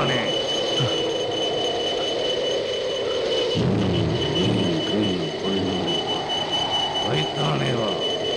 வைத்தானே வைத்தானேவா?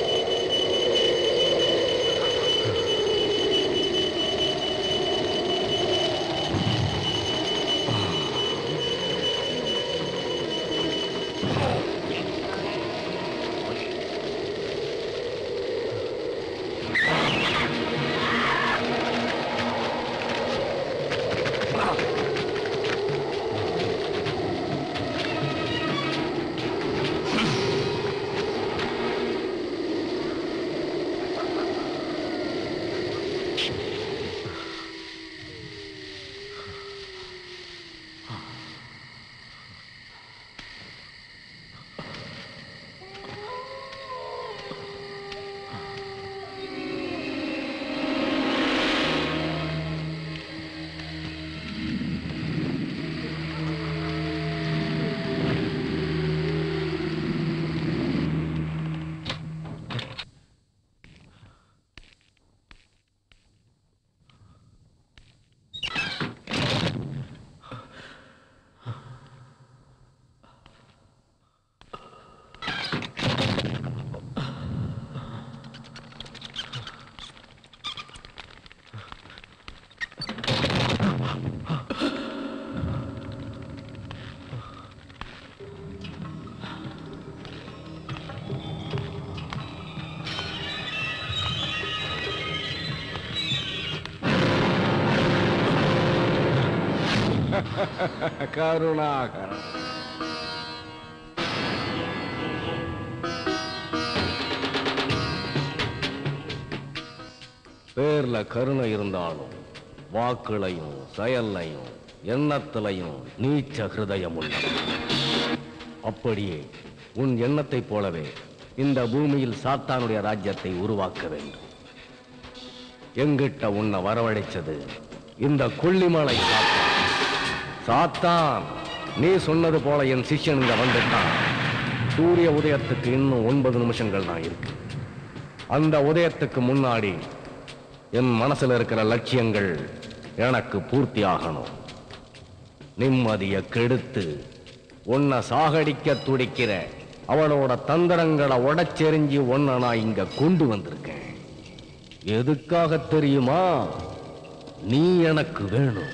கருணாகர பேர்ல கருணை இருந்தாலும் வாக்குலையும் செயல்லையும் எண்ணத்திலையும் நீச்ச ஹிருதயம் உள்ள. அப்படியே உன் எண்ணத்தைப் போலவே இந்த பூமியில் சாத்தானுடைய ராஜ்யத்தை உருவாக்க வேண்டும். எங்கிட்ட உன்னை வரவழைச்சது இந்த கொல்லிமலை சாத்தான். சாத்தான், நீ சொன்னது போல என் சிஷ்யன் இங்க வந்துட்டான். சூரிய உதயத்துக்கு இன்னும் 9 நிமிஷங்கள் தான் இருக்கு. அந்த உதயத்துக்கு முன்னாடி என் மனசுல இருக்கிற லட்சியங்கள் எனக்கு பூர்த்தி ஆகணும். நிம்மதியை கெடுத்து உன்னை சாகடிக்க துடிக்கிற அவனோட தந்திரங்களை உடைச்செறிஞ்சு உன்னை நான் இங்க கொண்டு வந்திருக்கேன். எதுக்காக தெரியுமா? நீ எனக்கு வேணும்.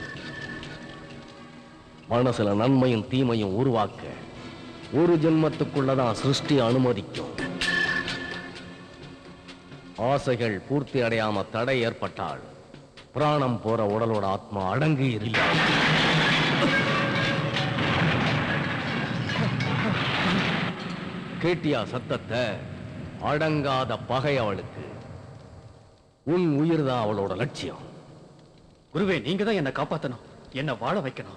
மனசுல நன்மையும் தீமையும் உருவாக்க ஒரு ஜென்மத்துக்குள்ளதான் சிருஷ்டி அனுமதிக்கும். ஆசைகள் பூர்த்தி அடையாம தடை ஏற்பட்டால் பிராணம் போற உடலோட ஆத்மா அடங்கி இல்ல. கேட்டியா சத்தத்தை? அடங்காத பகை அவளுக்கு. உன் உயிர் தான் அவளோட லட்சியம். குருவே, நீங்க தான் என்னை காப்பாத்தணும், என்ன வாழ வைக்கணும்.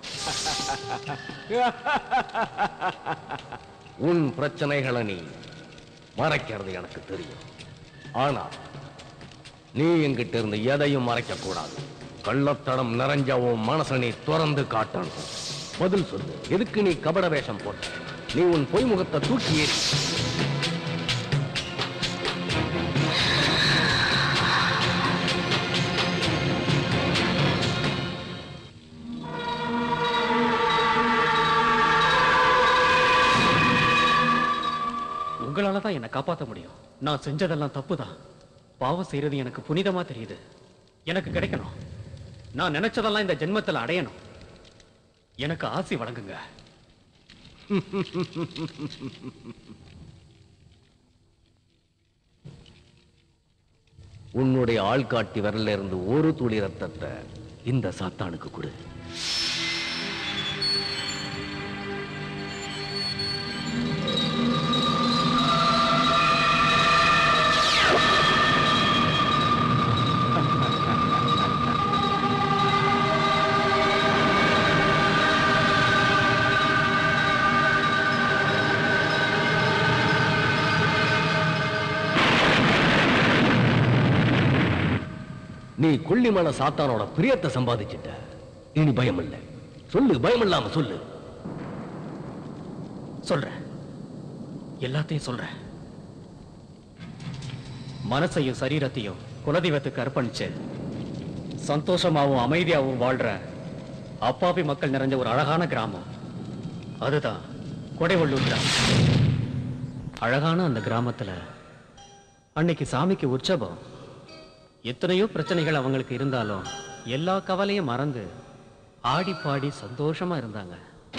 உன் பிரச்சனைகளை நீ மறைக்கிறது எனக்கு தெரியும். ஆனா நீ என்கிட்ட இருந்து எதையும் மறைக்க கூடாது. கள்ளத்தடம் நிறைஞ்ச உன் மனசை நீ திறந்து காட்டணும். பதில் சொல்லு, எதுக்கு நீ கபட வேஷம் போட்ட? நீ உன் பொய்முகத்தை தூக்கி ஏறி உங்களால தான் என்னை காப்பாற்ற முடியும். நான் செஞ்சதெல்லாம் தப்புதான். பாவம் செய்யறது எனக்கு புனிதமா தெரியுது. எனக்கு கிடைக்கணும். நான் நினைச்சதெல்லாம் இந்த ஜென்மத்தில் அடையணும். எனக்கு ஆசி வழங்குங்க. உன்னுடைய ஆள்காட்டி விரல்ல இருந்து ஒரு துளி ரத்தத்தை இந்த சாத்தானுக்கு கொடு. நீ கொல்லிமலை சாத்தானோட பிரியத்தை சம்பாதிச்சிட்ட. இனி பயம் இல்லை. சொல்லு, பயம் இல்லாம சொல்லு. சொல்றேன், எல்லாத்தையும் சொல்றேன். மனசையும் சரீரத்தையும் குலதெய்வத்துக்கு அர்ப்பணிச்சு சந்தோஷமாவும் அமைதியாவும் வாழ்ற அப்பாவி மக்கள் நிறைஞ்ச ஒரு அழகான கிராமம். அதுதான் கொடைவள்ளூர் கிராமம். அழகான அந்த கிராமத்துல அன்னைக்கு சாமிக்கு உற்சவம். எத்தனையோ பிரச்சனைகள் அவங்களுக்கு இருந்தாலும் எல்லா கவலையும் மறந்து ஆடி பாடி சந்தோஷமா இருந்தாங்க.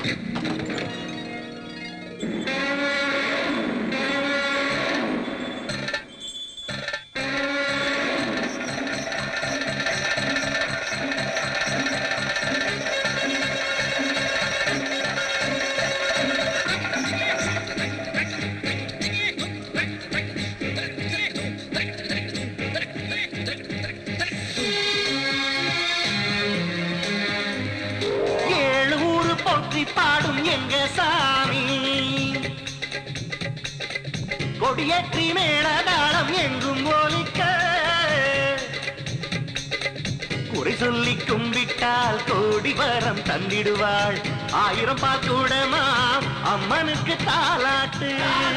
பாடும் எங்க சாமி கொடியேற்றி மேளதாளம் எங்கும் ஒலிக்க குறை சொல்லி கும்பிட்டால் கோடி வரம் தந்திடுவாள். 1000 பாக்கூடமா அம்மனுக்கு தாலாட்டு.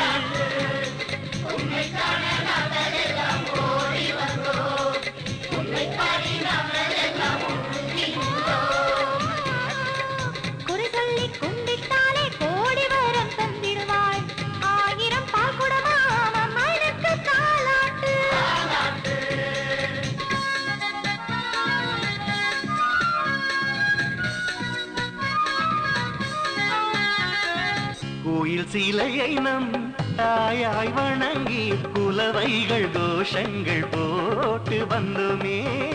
கோயில் சீலையை நம் தாயாய் வணங்கி குலவைகள் தோஷங்கள் போட்டு வந்தோமே.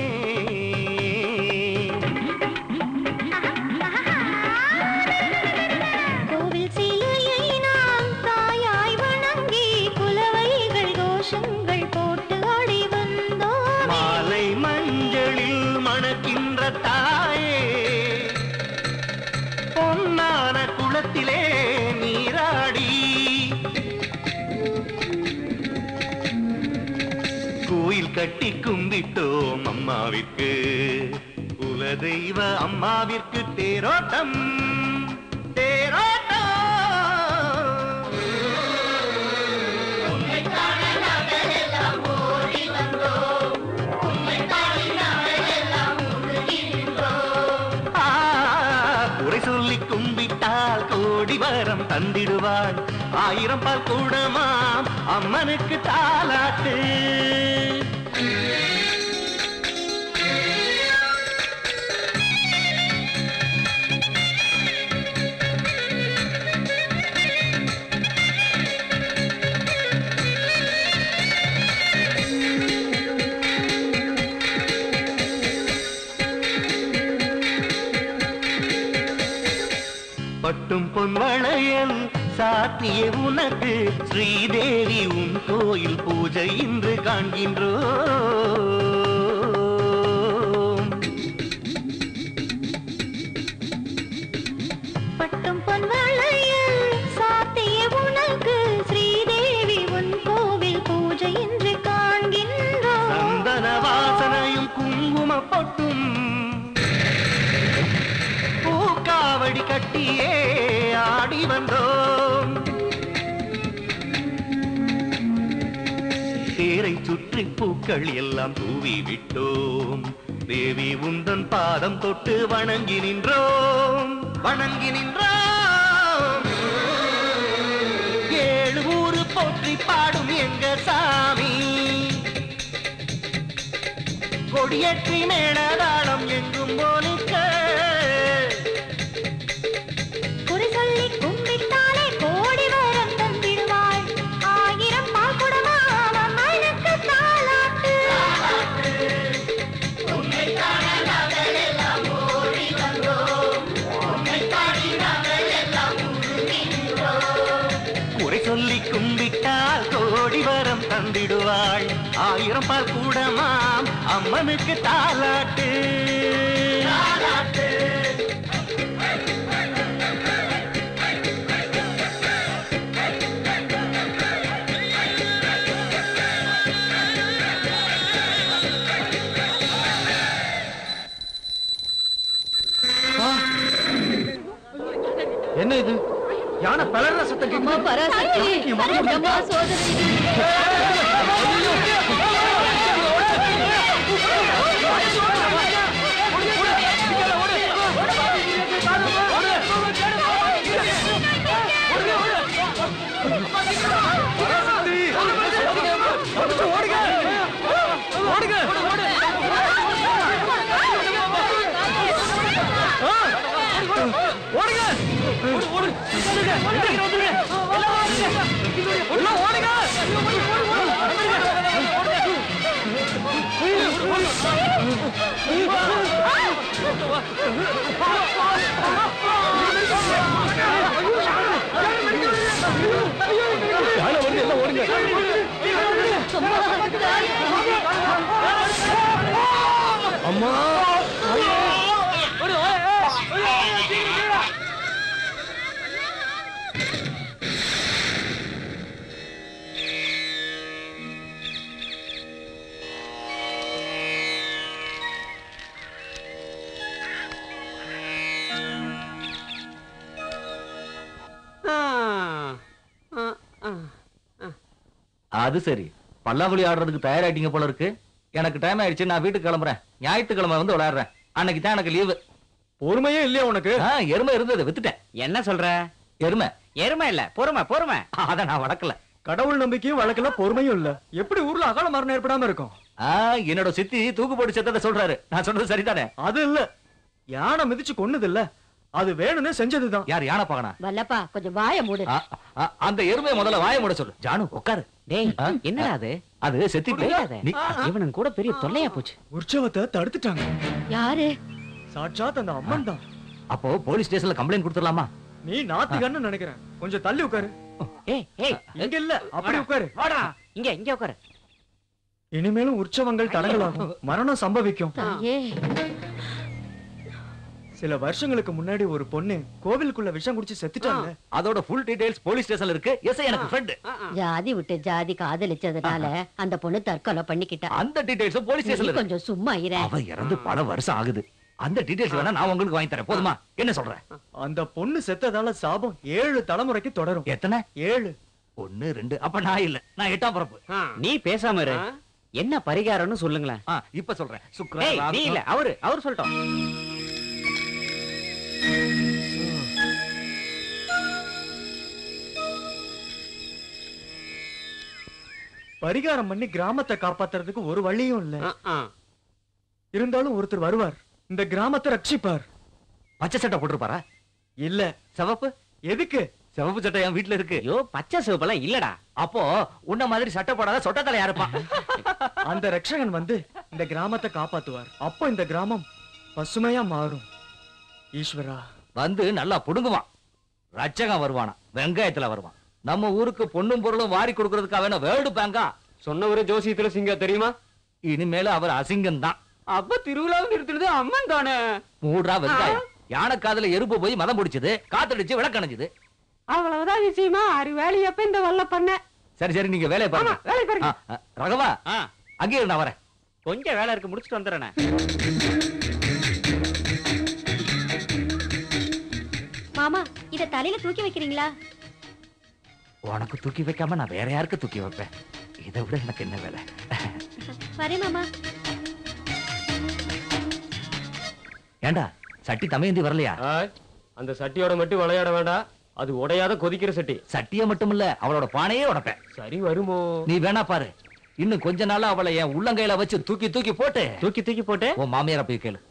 கோவில் சீலையை நாம் தாயாய் வணங்கி குலவைகள் தோஷங்கள் போட்டு ஆடி வந்தோம். மாலை மஞ்சளில் மணக்கின்ற தாயே பொன்னான குளத்திலே நீராடி கோயில் கட்டி கும்பிட்டோம் அம்மாவிற்கு. குலதெய்வ அம்மாவிற்கு தேரோட்டம் தேரோட்டம். குறை சொல்லி கும்பிட்டால் கோடி வரம் தந்திடுவாள். 1000 பால் கூடமா அம்மனுக்கு தாலாட்டு. பட்டும் பொன்வளையல் சாத்திய உனக்கு ஸ்ரீதேவி உன் கோயில் பூஜை இன்று காண்கின்றோம். பட்டும் பொன்வளையல் சாத்திய உனக்கு ஸ்ரீதேவி உன் கோவில் பூஜை இன்று காண்கின்றோம். சந்தன வாசனையும் குங்கும பொட்டும் பூக்காவடி கட்டியே ஆடி வந்தோம். தேரை சுற்றி பூக்கள் எல்லாம் தூவி விட்டோம். தேவி உந்தன் பாதம் தொட்டு வணங்கி நின்றோம் வணங்கி நின்றோம். 7 ஊரு போற்றி பாடும் எங்க சாமி கொடியேற்றி மேளதாளம் எங்கும் ஒலிக்க குறி சொல்லி கும்பிட்டாலே கோடி வரம் தந்திடுவாள். 1000 பால் குடமா அம்மனுக்கு தாலாட்டு. குறை சொல்லி கும்பிட்டால் கோடி வரம் தந்திடுவாள். 1000 பால் கூடமாம் அம்மனுக்கு தாலாட்டு. என்ன இது? யானை பலர சத்தம் கேட்குது. அம்மா அது சரி, பல்லாங்குழி ஆடுறதுக்கு தயாராயிட்டீங்க போல இருக்கு. எனக்கு டைம் ஆயிடுச்சு, நான் வீட்டுக்கு கிளம்புறேன். ஞாயிற்றுக்கிழமை வந்து விளையாடுறேன். அன்னைக்கு தான் எனக்கு லீவு. பொறுமையே இல்லையா உனக்கு? எருமை இருந்தது, வித்துட்டேன். என்ன சொல்ற? எருமை எருமை இல்ல, பொறுமை பொறுமை. அத நான் வளர்க்கல. கடவுள் நம்பிக்கையும் வழக்கல, பொறுமையும் இல்ல. எப்படி ஊர்ல அகால மரணம் ஏற்படாம இருக்கும்? என்னோட சித்தி தூக்கு போட்டு செத்ததை சொல்றாரு. நான் சொன்னது சரிதானே? அது இல்ல, யானை மிதிச்சு கொன்னது இல்ல, அது வேணும்னே செஞ்சதுதான். யார் யானை பாக்கனா? வல்லப்பா கொஞ்சம் வாய மூடு. அந்த எருமையை முதல்ல வாய மூட சொல்லு. ஜானு உட்காரு. டேய், என்னடா அது? அது செத்திட்டு இவனுக்கு கூட பெரிய தொல்லையா போச்சு. உற்சவத்தை தடுத்துட்டாங்க. யாரு? சாட்சாத் அந்த அம்மன் தான். அப்போ போலீஸ் ஸ்டேஷன்ல கம்ப்ளைண்ட் கொடுத்துடலாமா? நீ நாத்திகன்னு நினைக்கிறேன். கொஞ்சம் தள்ளி உட்காரு. ஏய் ஏய், இங்க இல்ல, அப்படி உட்காரு. வாடா, இங்க இங்க உட்காரு. இனிமேலும் உற்சவங்கள் தடங்கலாகும், மரணம் சம்பவிக்கும். தாயே. சில வருஷங்களுக்கு முன்னாடி ஒரு பொண்ணு கோவிலுக்குள்ள விஷம் குடிச்சு செத்துட்டாங்க. அதோட ஃபுல் டீடைல்ஸ் போலீஸ் ஸ்டேஷன்ல இருக்கு. எஸ் எனக்கு ஃப்ரெண்ட். ஜாதி விட்டு ஜாதி காதலிச்சதுனால அந்த பொண்ணு தற்கொலை பண்ணிக்கிட்டா. அந்த டீடைல்ஸ் போலீஸ் ஸ்டேஷன்ல இருக்கு. கொஞ்சம் சும்மா இரு. அவ இறந்து பல வருஷம் ஆகுது. அந்த டீடைல்ஸ் வேணா நான் உங்களுக்கு வாங்கி தரேன். போதுமா? என்ன சொல்ற? அந்த பொண்ணு செத்ததால சாபம் 7 தலைமுறைக்கு தொடரும். எத்தனை? 7. 1 2. அப்ப நான் இல்ல, நான் 8ஆம் பிறப்பு. நீ பேசாம இரு. என்ன பரிகாரம்னு சொல்லுங்களேன். இப்ப சொல்றேன். ஏய், சுக்கிரன் நீ இல்ல, அவர் சொல்லட்டும். பரிகாரம் பண்ணி கிராமத்தை காப்பாத்துறதுக்கு ஒரு வழியும் இல்ல. இருந்தாலும் ஒருத்தர் வருவார், இந்த கிராமத்தை ரட்சிப்பார். பச்சை சட்டை போட்டுருப்பாரா? இல்ல. சிவப்பு? எதுக்கு? சிவப்பு சட்டை என் வீட்டுல இருக்கு. ஐயோ, பச்சை சிவப்பெல்லாம் இல்லடா. அப்போ உன்ன மாதிரி சட்டை போடாத சொட்ட தலையா இருப்பான். அந்த ரட்சகன் வந்து இந்த கிராமத்தை காப்பாத்துவார். அப்போ இந்த கிராமம் பசுமையா மாறும். ஈஸ்வரா. வந்து நல்லா புடுங்குவான். ரட்சகம் வருவானா? வெங்காயத்துல வருவான். நம்ம ஊருக்கு பொண்ணும் பொருளும் வாரி கொடுக்கறதுக்காக வேணும் வேர்ல்டு பேங்கா? சொன்னவரே ஜோசியத்துல சிங்க தெரியுமா? இனிமேல அவர் அசிங்கம் தான். அப்ப திருவிழாவை நிறுத்துறது அம்மன் தானே. மூடா வெங்காயம். யானை காதுல எறும்பு போய் மதம் பிடிச்சது, காத்தடிச்சு விளக்கணைஞ்சது. அவ்வளவுதான் விஷயமா? அரு வேலையப்ப இந்த வல்ல பண்ண. சரி சரி, நீங்க வேலையை பாருங்க. வேலை பாருங்க. ரகவா, அங்கே நான் வரேன். கொஞ்சம் வேலை இருக்கு, முடிச்சுட்டு வந்துடுறேன். மாமா, இத தலையில தூக்கி வைக்கிறீங்களா? உனக்கு தூக்கி வைக்காம நான் வேற யாருக்கு தூக்கி வைப்பேன்? இதை விட எனக்கு என்ன வேலை? வரேன் மாமா. ஏண்டா சட்டி தமையந்தி வரலையா? அந்த சட்டியோட மட்டும் விளையாட வேண்டாம், அது உடையாத கொதிக்கிற சட்டி. சட்டிய மட்டும் இல்ல, அவளோட பானையே உடைப்பேன். சரி வருமோ? நீ வேணா பாரு. இன்னும் கொஞ்ச நாளா அவளை என் உள்ளங்கையில வச்சு தூக்கி தூக்கி போட்டு உன் மாமியார போய் கேளு.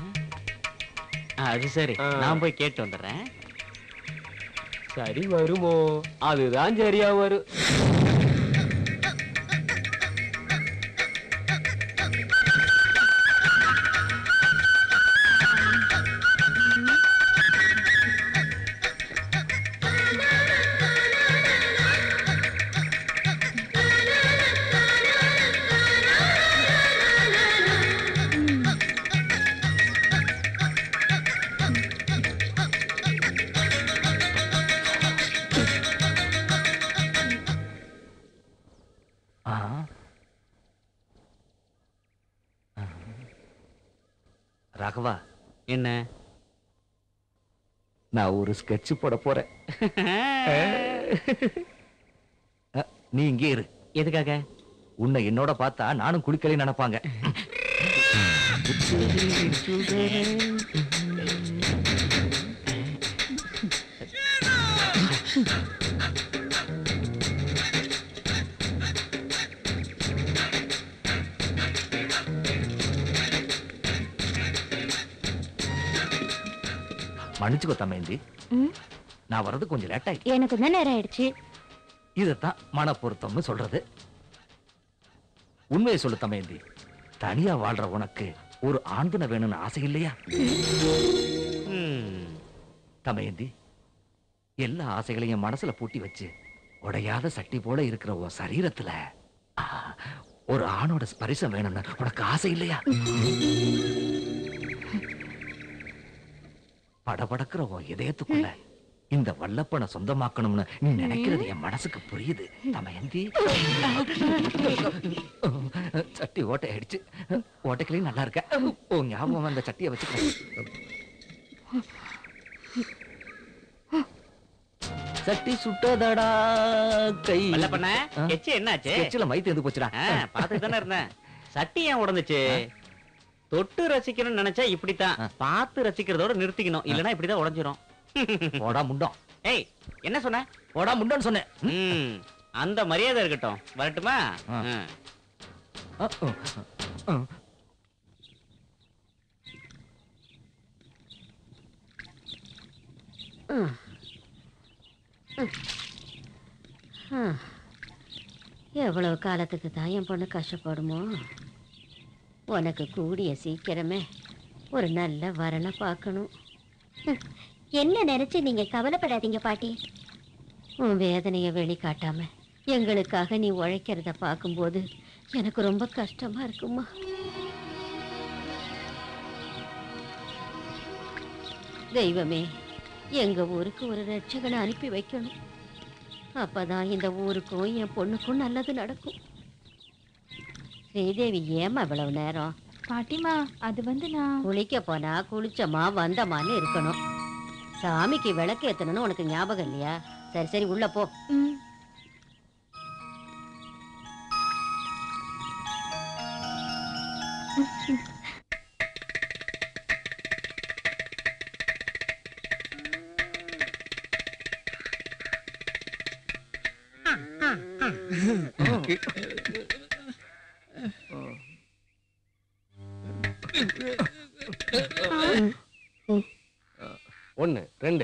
அது சரி, நான் போய் கேட்டு வந்துடுறேன். சரி வருமோ? அதுதான் சரியா வரும். ராகவா, என்ன? நான் ஒரு ஸ்கெட்ச் போட போறேன். நீ இங்கே இரு. எதுக்காக? உன்னை என்னோட பார்த்தா நானும் குளிக்கலை நினைப்பாங்க. மன்னிச்சுக்கோ தமேந்தி, நான் வர்றது கொஞ்சம் லேட் ஆயிடுச்சு. எனக்கு தான் நேரம் ஆயிடுச்சு. இதத்தான் மன பொருத்தம்னு சொல்றது. உண்மையை சொல்லு தமயந்தி, தனியா வாழ்ற உனக்கு ஒரு ஆண்துணை வேணும்னு ஆசை இல்லையா? தமயந்தி, எல்லா ஆசைகளையும் மனசுல பூட்டி வச்சு உடையாத சட்டி போல இருக்கிற உன் சரீரத்துல ஒரு ஆணோட ஸ்பரிசம் வேணும்னு உனக்கு ஆசை இல்லையா? படபடக்கிற உன் இதயத்துக்குள்ள இந்த வல்லப்பனை சொந்தமாக்கணும்னு நீ நினைக்கிறது என் மனசுக்கு புரியுது தமயந்தி. சட்டி ஓட்டை ஆயிடுச்சு. ஓட்டைக்கிளையும் நல்லா இருக்க. ஓ ஞாபகம் அந்த சட்டியை வச்சுக்க. சட்டி சுட்டதடா கை. வல்லப்பண்ண எச்சு என்னாச்சு? எச்சுல மை தேர்ந்து போச்சுடா. பாத்துட்டு தானே இருந்தேன். சட்டி ஏன் உடந்துச்சு? தொட்டு ரசிக்கணும்னு நினைச்சா இப்படித்தான், பார்த்து ரசிக்கிறதோட நிறுத்திக்கணும், இல்லனா இப்படிதான் உடைஞ்சிரும். போடா முண்டம். ஏய் என்ன சொன்ன? போடா முண்டன்னு சொன்னேன். அந்த மரியாதை இருக்கட்டும். வரட்டுமா? எவ்வளவு காலத்துக்கு தான் என் பொண்ணு கஷ்டப்படுமோ? உனக்கு கூடிய சீக்கிரமே ஒரு நல்ல வரனை பார்க்கணும். என்ன நினைச்சு நீங்க கவலைப்படாதீங்க பாட்டி. உன் வேதனையை வெளிக்காட்டாம எங்களுக்காக நீ உழைக்கிறத பார்க்கும்போது எனக்கு ரொம்ப கஷ்டமா இருக்குமா? தெய்வமே, எங்க ஊருக்கு ஒரு ரட்சகனை அனுப்பி வைக்கணும். அப்பதான் இந்த ஊருக்கும் என் பொண்ணுக்கும் நல்லது நடக்கும். ஸ்ரீதேவி, ஏமா இவ்வளவு நேரம்? பாட்டிமா, அது வந்து நான் குளிக்க போனா குளிச்சமா வந்தமான்னு இருக்கணும். சாமிக்கு விளக்கு ஏத்தணும்னு உனக்கு ஞாபகம் இல்லையா? சரி சரி, உள்ள போ. ஒன்னு ரெண்டு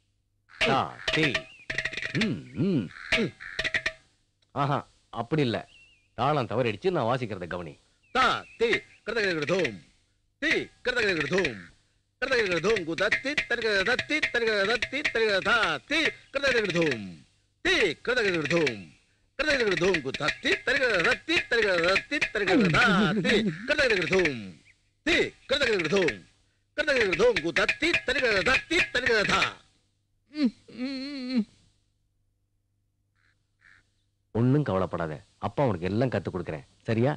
ஆஹா, அப்படி இல்ல. தாளம் தவறிடுச்சு. நான் வாசிக்கிறத கவனி. தா தி கர்தகர்தோம் தி கர்தகர்தோம் கர்தகர்தோம் குதத்தி தர்கதத்தி தர்கதத்தி தர்கதா தி கர்தகர்தோம் தி கர்தகர்தோம் கர்தகர்தோம் குதத்தி தர்கதத்தி தர்கதத்தி தர்கதா தி கர்தகர்தோம் தி கர்தகர்தோம் கர்தகர்தோம் குதத்தி தர்கதத்தி தர்கதா. ஒன்னும் கவலைப்படாத. அப்பா உனக்கு எல்லாம் கத்து கொடுக்கறேன். சரியா?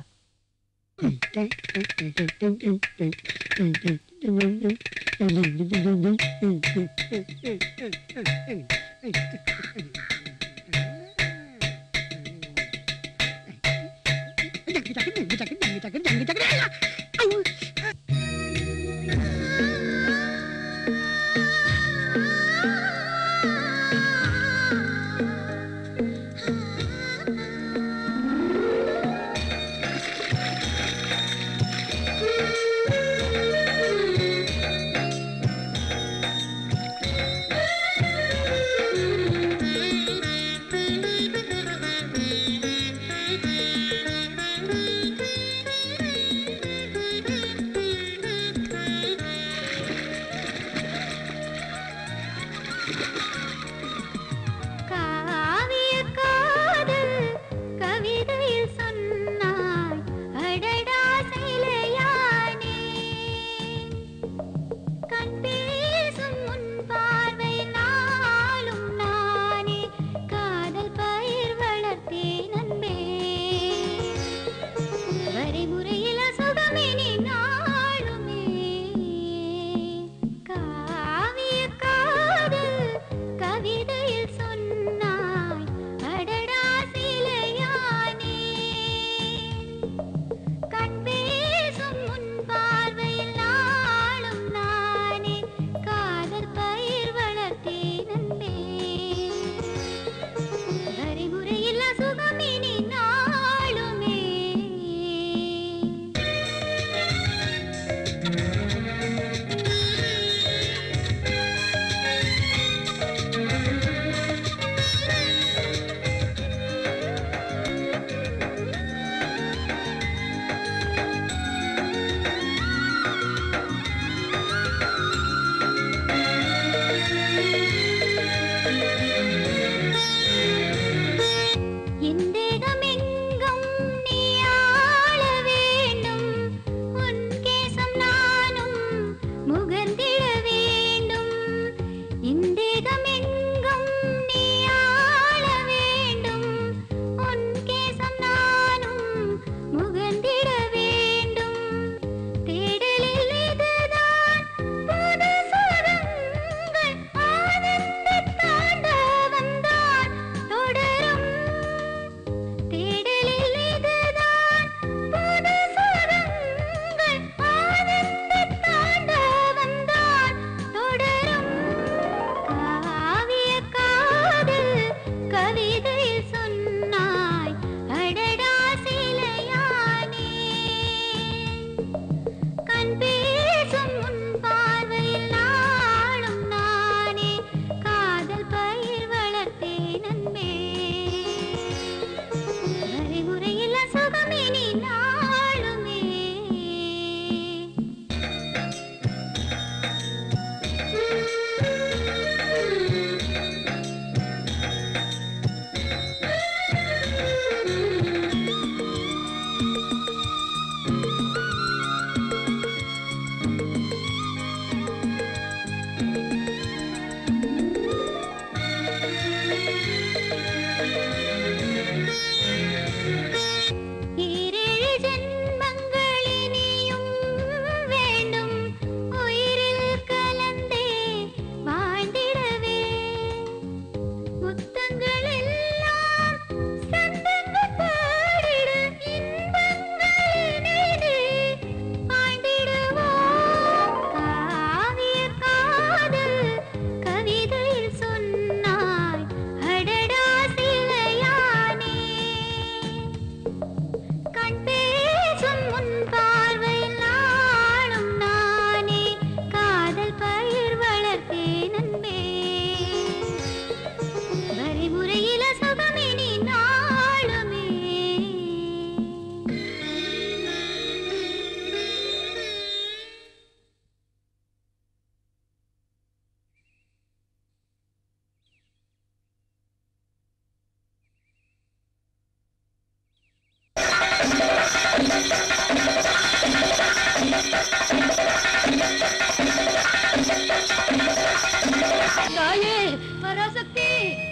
தாயே பராசக்தி.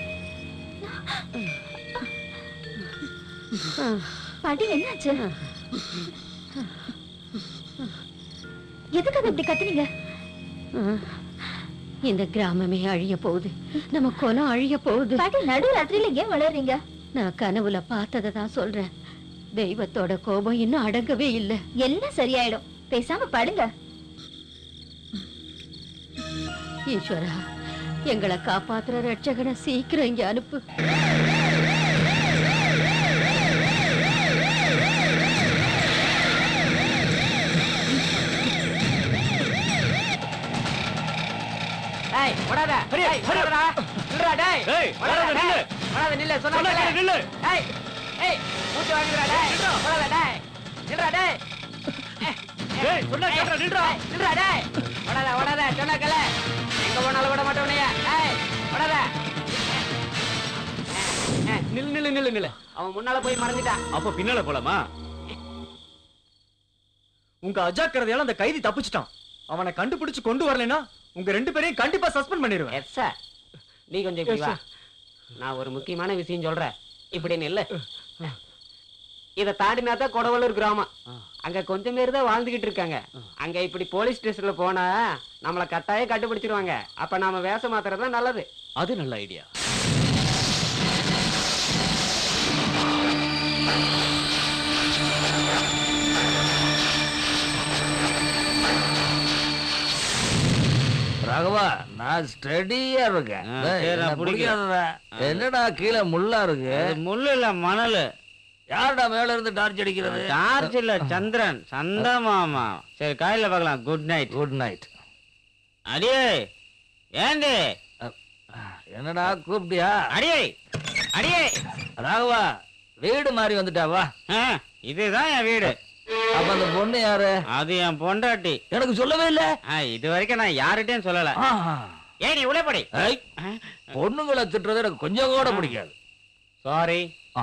பாட்டி என்னாச்சு? எதுக்காக இப்படி கத்துனீங்க? இந்த கிராமமே அழிய போகுது, நம்ம குலம் அழிய போகுது. பாட்டி நடு ராத்திரியில ஏன் வளர்றீங்க? நான் கனவுல பார்த்ததை தான் சொல்றேன். தெய்வத்தோட கோபம் இன்னும் அடங்கவே இல்லை. எல்லாம் சரியாயிடும், பேசாம படுங்க. ஈஸ்வரா, எங்களை காப்பாத்துற ரட்சகனை சீக்கிரம் இங்க அனுப்பு. அவன் முன்னால போய் மறைஞ்சிட்டான். அப்ப பின்னால போலாமா? உங்க அஜாக்கிரதையால அந்த கைதி தப்பிச்சிட்டான். அவனை கண்டுபிடிச்சு கொண்டு வரலனா உங்க ரெண்டு பேரையும் கண்டிப்பா சஸ்பெண்ட் பண்ணிடுவேன். Yes sir. நீ கொஞ்சம் இப்படி வா. நான் ஒரு முக்கியமான விஷயம் சொல்றேன். இப்படி நில்லு. இத தாண்டினா தான் கொடவலூர் கிராமம். அங்க கொஞ்சம் பேர் தான் வாழ்ந்துகிட்டு இருக்காங்க. அங்க இப்படி போலீஸ் ஸ்டேஷன்ல போனா நம்மள கட்டாயம் கண்டுபிடிச்சிருவாங்க. அப்ப நாம வேஷம் மாத்துறது தான் நல்லது. அது நல்ல ஐடியா. ராகவா, நான் ஸ்டடியா இருக்கேன். என்னடா கீழே முள்ளா இருக்கு? முள்ளு இல்ல, மணல். யாருடா மேல இருந்து டார்ச் அடிக்கிறது? டார்ச் இல்ல, சந்திரன். சந்தா மாமா. சரி, காலையில பார்க்கலாம். Good night. Good night. அடியே ஏண்டி? என்னடா கூப்பிட்டியா? அடியே அடியே. ராகவா, வீடு மாறி வந்துட்டாவா? இதுதான் என் வீடு. அப்ப அந்த பொண்ணு யாரு? அது என் பொண்டாட்டி. எனக்கு சொல்லவே இல்ல. இது வரைக்கும் நான் யார்கிட்டயும் சொல்லல. ஏன் நீ உள்ள படி. பொண்ணுங்களை திட்டுறது எனக்கு கொஞ்சம் கூட பிடிக்காது. சாரி.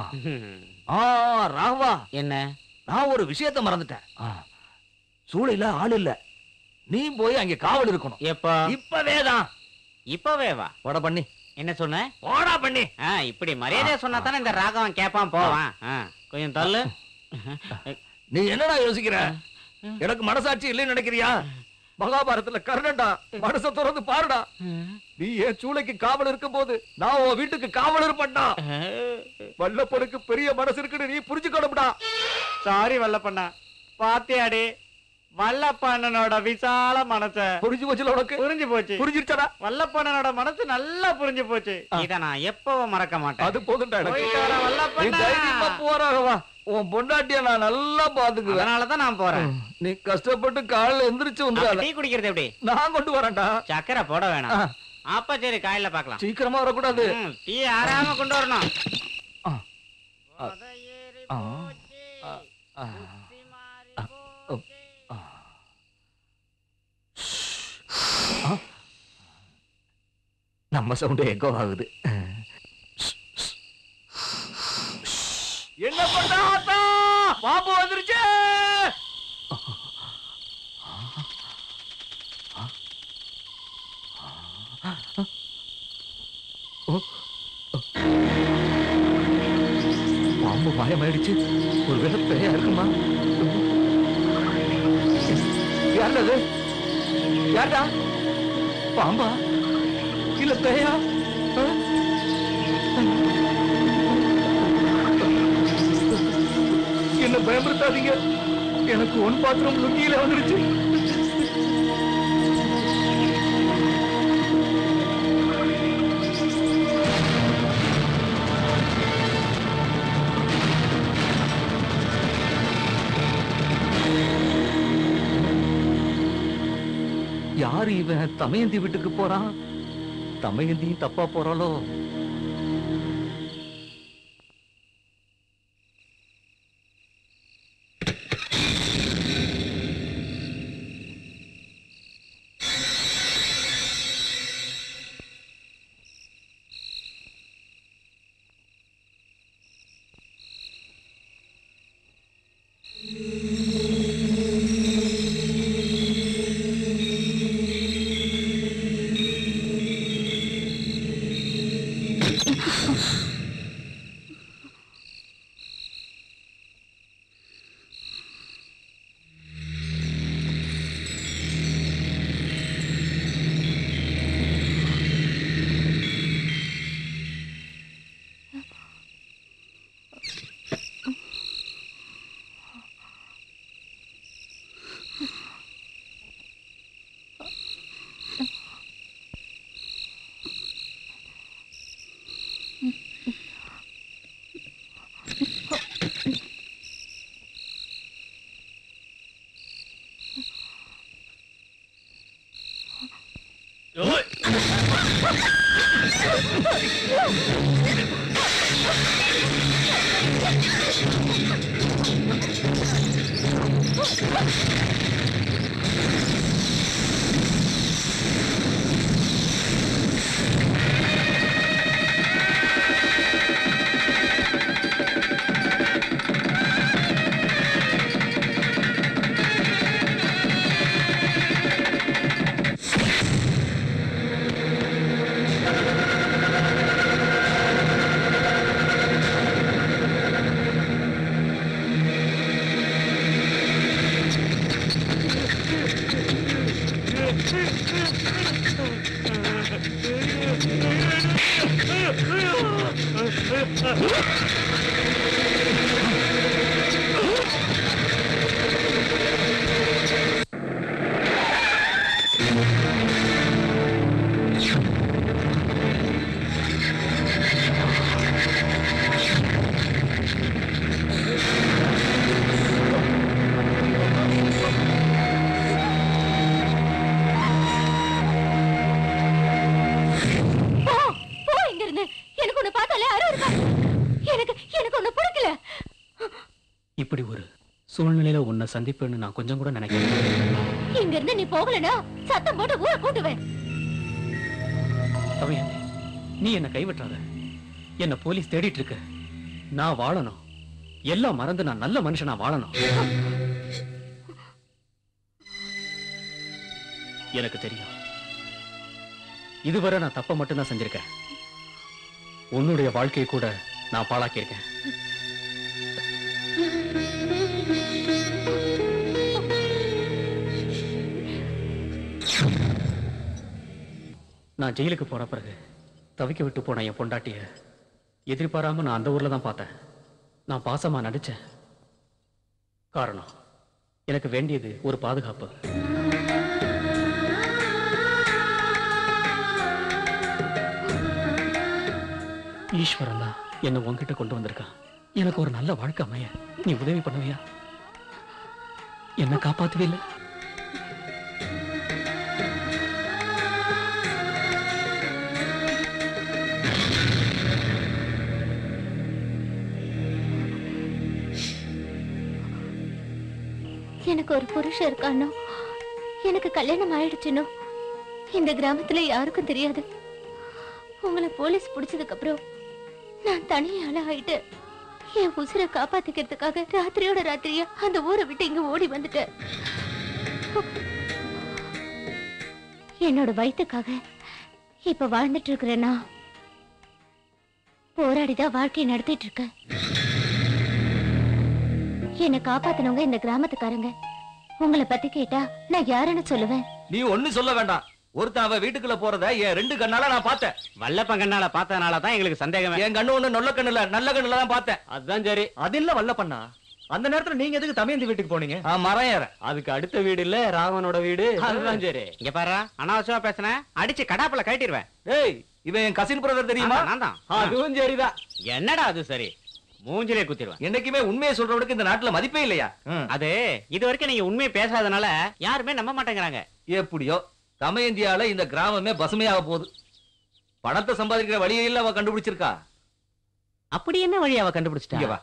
ராகவா, என்ன? நான் ஒரு விஷயத்தை மறந்துட்டேன். சூளையில ஆள் இல்ல, நீ போய் அங்க காவல் இருக்கணும். எப்ப? இப்பவேதான். இப்பவே வா. போட பண்ணி. என்ன சொன்ன? போடா பண்ணி. இப்படி மரியாதையா சொன்னா தானே இந்த ராகவன் கேட்பான் போவான். கொஞ்சம் தள்ளு. நீ என்னடா யோசிக்கிற? எனக்கு மனசாட்சி இல்லைன்னு நினைக்கிறியா? மகாபாரதத்துல கர்ணன்டா, மனச திறந்து பாருடா. நீ என் சூளைக்கு காவல் இருக்கும் போது நான் உன் வீட்டுக்கு காவல் இருப்பேன்டா. வல்லப்பனுக்கு பெரிய மனசு இருக்குன்னு நீ புரிஞ்சுக்கணும்டா. சாரி வல்லப்பண்ணா. பாத்தியாடி, வல்லப்பண்ணனோட விசால மனச புரிஞ்சு போச்சுல உனக்கு? புரிஞ்சு போச்சு. புரிஞ்சிருச்சடா? வல்லப்பண்ணனோட மனசு நல்லா புரிஞ்சு போச்சு. இத நான் எப்பவும் மறக்க மாட்டேன். அது போதும்டா எனக்கு. போயிட்டு வர வல்லப்பண்ணா. நீ தைரியமா போறாகவா. உன் பொண்டாட்டிய நான் நல்லா பாத்துக்குவேன். அதனாலதான் நான் போறேன். நீ கஷ்டப்பட்டு காலையில எந்திரிச்சு வந்துடாத. டீ குடிக்கிறது எப்படி? நான் கொண்டு வரேன்டா. சக்கரை போட வேணாம். அப்ப சரி, காலையில பாக்கலாம். சீக்கிரமா வரக்கூடாது. டீ ஆறாம கொண்டு வரணும். நம்ம சவுண்ட் எக்கோ ஆகுது. என்ன பண்ணா? பாம்பு வந்துருச்சு. பாம்பு மாயமாயிடுச்சு. ஒருவேளை பேயா இருக்குமா? யாருது? யாரா? பாம்பா இல்ல பேயா? என்ன பயமுறுத்தாதீங்க. எனக்கு ஒன் பாத்திரம் லுங்கியில வந்துருச்சு. யாரு இவன்? தமயந்தி வீட்டுக்கு போறான். தமயந்தியும் தப்பா போறாளோ? இப்படி ஒரு சூழ்நிலையில உன்னை சந்திப்பேன்னு நான் கொஞ்சம் கூட நினைக்கிறேன். இங்க இருந்து நீ போகலனா சத்தம் போட்டு ஊரை கூட்டுவேன். நீ என்ன கைவிட்டாத. என்ன போலீஸ் தேடிட்டு இருக்கு. நான் வாழணும். எல்லாம் மறந்து நான் நல்ல மனுஷனா வாழணும். எனக்கு தெரியும். இதுவரை நான் தப்ப மட்டும்தான் செஞ்சிருக்கேன். உன்னுடைய வாழ்க்கையை கூட நான் பாழாக்கியிருக்கேன். நான் ஜெயிலுக்கு போற பிறகு தவிக்க விட்டு போன என் பொண்டாட்டிய எதிர்பாராம நான் அந்த ஊர்ல தான் பார்த்தேன். நான் பாசமா நடிச்சேன். காரணம் எனக்கு வேண்டியது ஒரு பாதுகாப்பு. ஈஸ்வரல்லா என்ன உன்கிட்ட கொண்டு வந்திருக்கான். எனக்கு ஒரு நல்ல வாழ்க்கை அமைய நீ உதவி பண்ணுவியா? என்ன காப்பாத்துவே இல்லை. எனக்கு ஒரு புருஷன் இருக்கானோ, எனக்கு கல்யாணம் ஆயிடுச்சுனோ இந்த கிராமத்துல யாருக்கும் தெரியாது. உங்களை போலீஸ் பிடிச்சதுக்கு அப்புறம் நான் தனியால ஆயிட்டு என் உசுரை காப்பாத்திக்கிறதுக்காக ராத்திரியோட ராத்திரியா அந்த ஊரை விட்டு இங்க ஓடி வந்துட்டேன். என்னோட வயிற்றுக்காக இப்ப வாழ்ந்துட்டு இருக்கிறேன்னா போராடிதான் வாழ்க்கையை நடத்திட்டு இருக்க. என்னை காப்பாத்தினவங்க இந்த கிராமத்துக்காரங்க. உங்களை பத்தி கேட்டா நான் யாருன்னு சொல்லுவேன். நீ ஒண்ணு சொல்ல வேண்டாம். ஒருத்தன் அவ வீட்டுக்குள்ள போறத என் 2 கண்ணால நான் பார்த்தேன். வல்லப்பன் கண்ணால பார்த்ததுனாலதான் எங்களுக்கு சந்தேகம். என் கண்ணு ஒண்ணு நொல்ல கண்ணுல நல்ல கண்ணுல தான் பார்த்தேன். அதுதான் சரி. அது இல்ல வல்லப்பண்ணா, அந்த நேரத்துல நீங்க எதுக்கு தமையந்தி வீட்டுக்கு போனீங்க? மரம் ஏற. அதுக்கு அடுத்த வீடு இல்ல ராவனோட வீடு. அதுதான் சரி. இங்க பாரு, அனாவசியமா பேசுனேன் அடிச்சு கடாப்புல கட்டிடுவேன். ஏய், இவன் என் கசின் பிரதர் தெரியுமா? நான் தான். அதுவும் சரிதான். என்னடா அது சரி, மூஞ்சிலே குத்திடுவேன். என்னைக்குமே உண்மையை சொல்றவனுக்கு இந்த நாட்டுல மதிப்பே இல்லையா? அது இது வரைக்கும் நீங்க உண்மையை பேசாதனால யாருமே நம்ப மாட்டேங்கிறாங்க. எப்படியோ தமயந்தியால இந்த கிராமமே பசுமையாக போகுது. பணத்தை சம்பாதிக்கிற வழியில அவ கண்டுபிடிச்சிருக்கா. அப்படி என்ன வழி அவ கண்டுபிடிச்சிட்டா?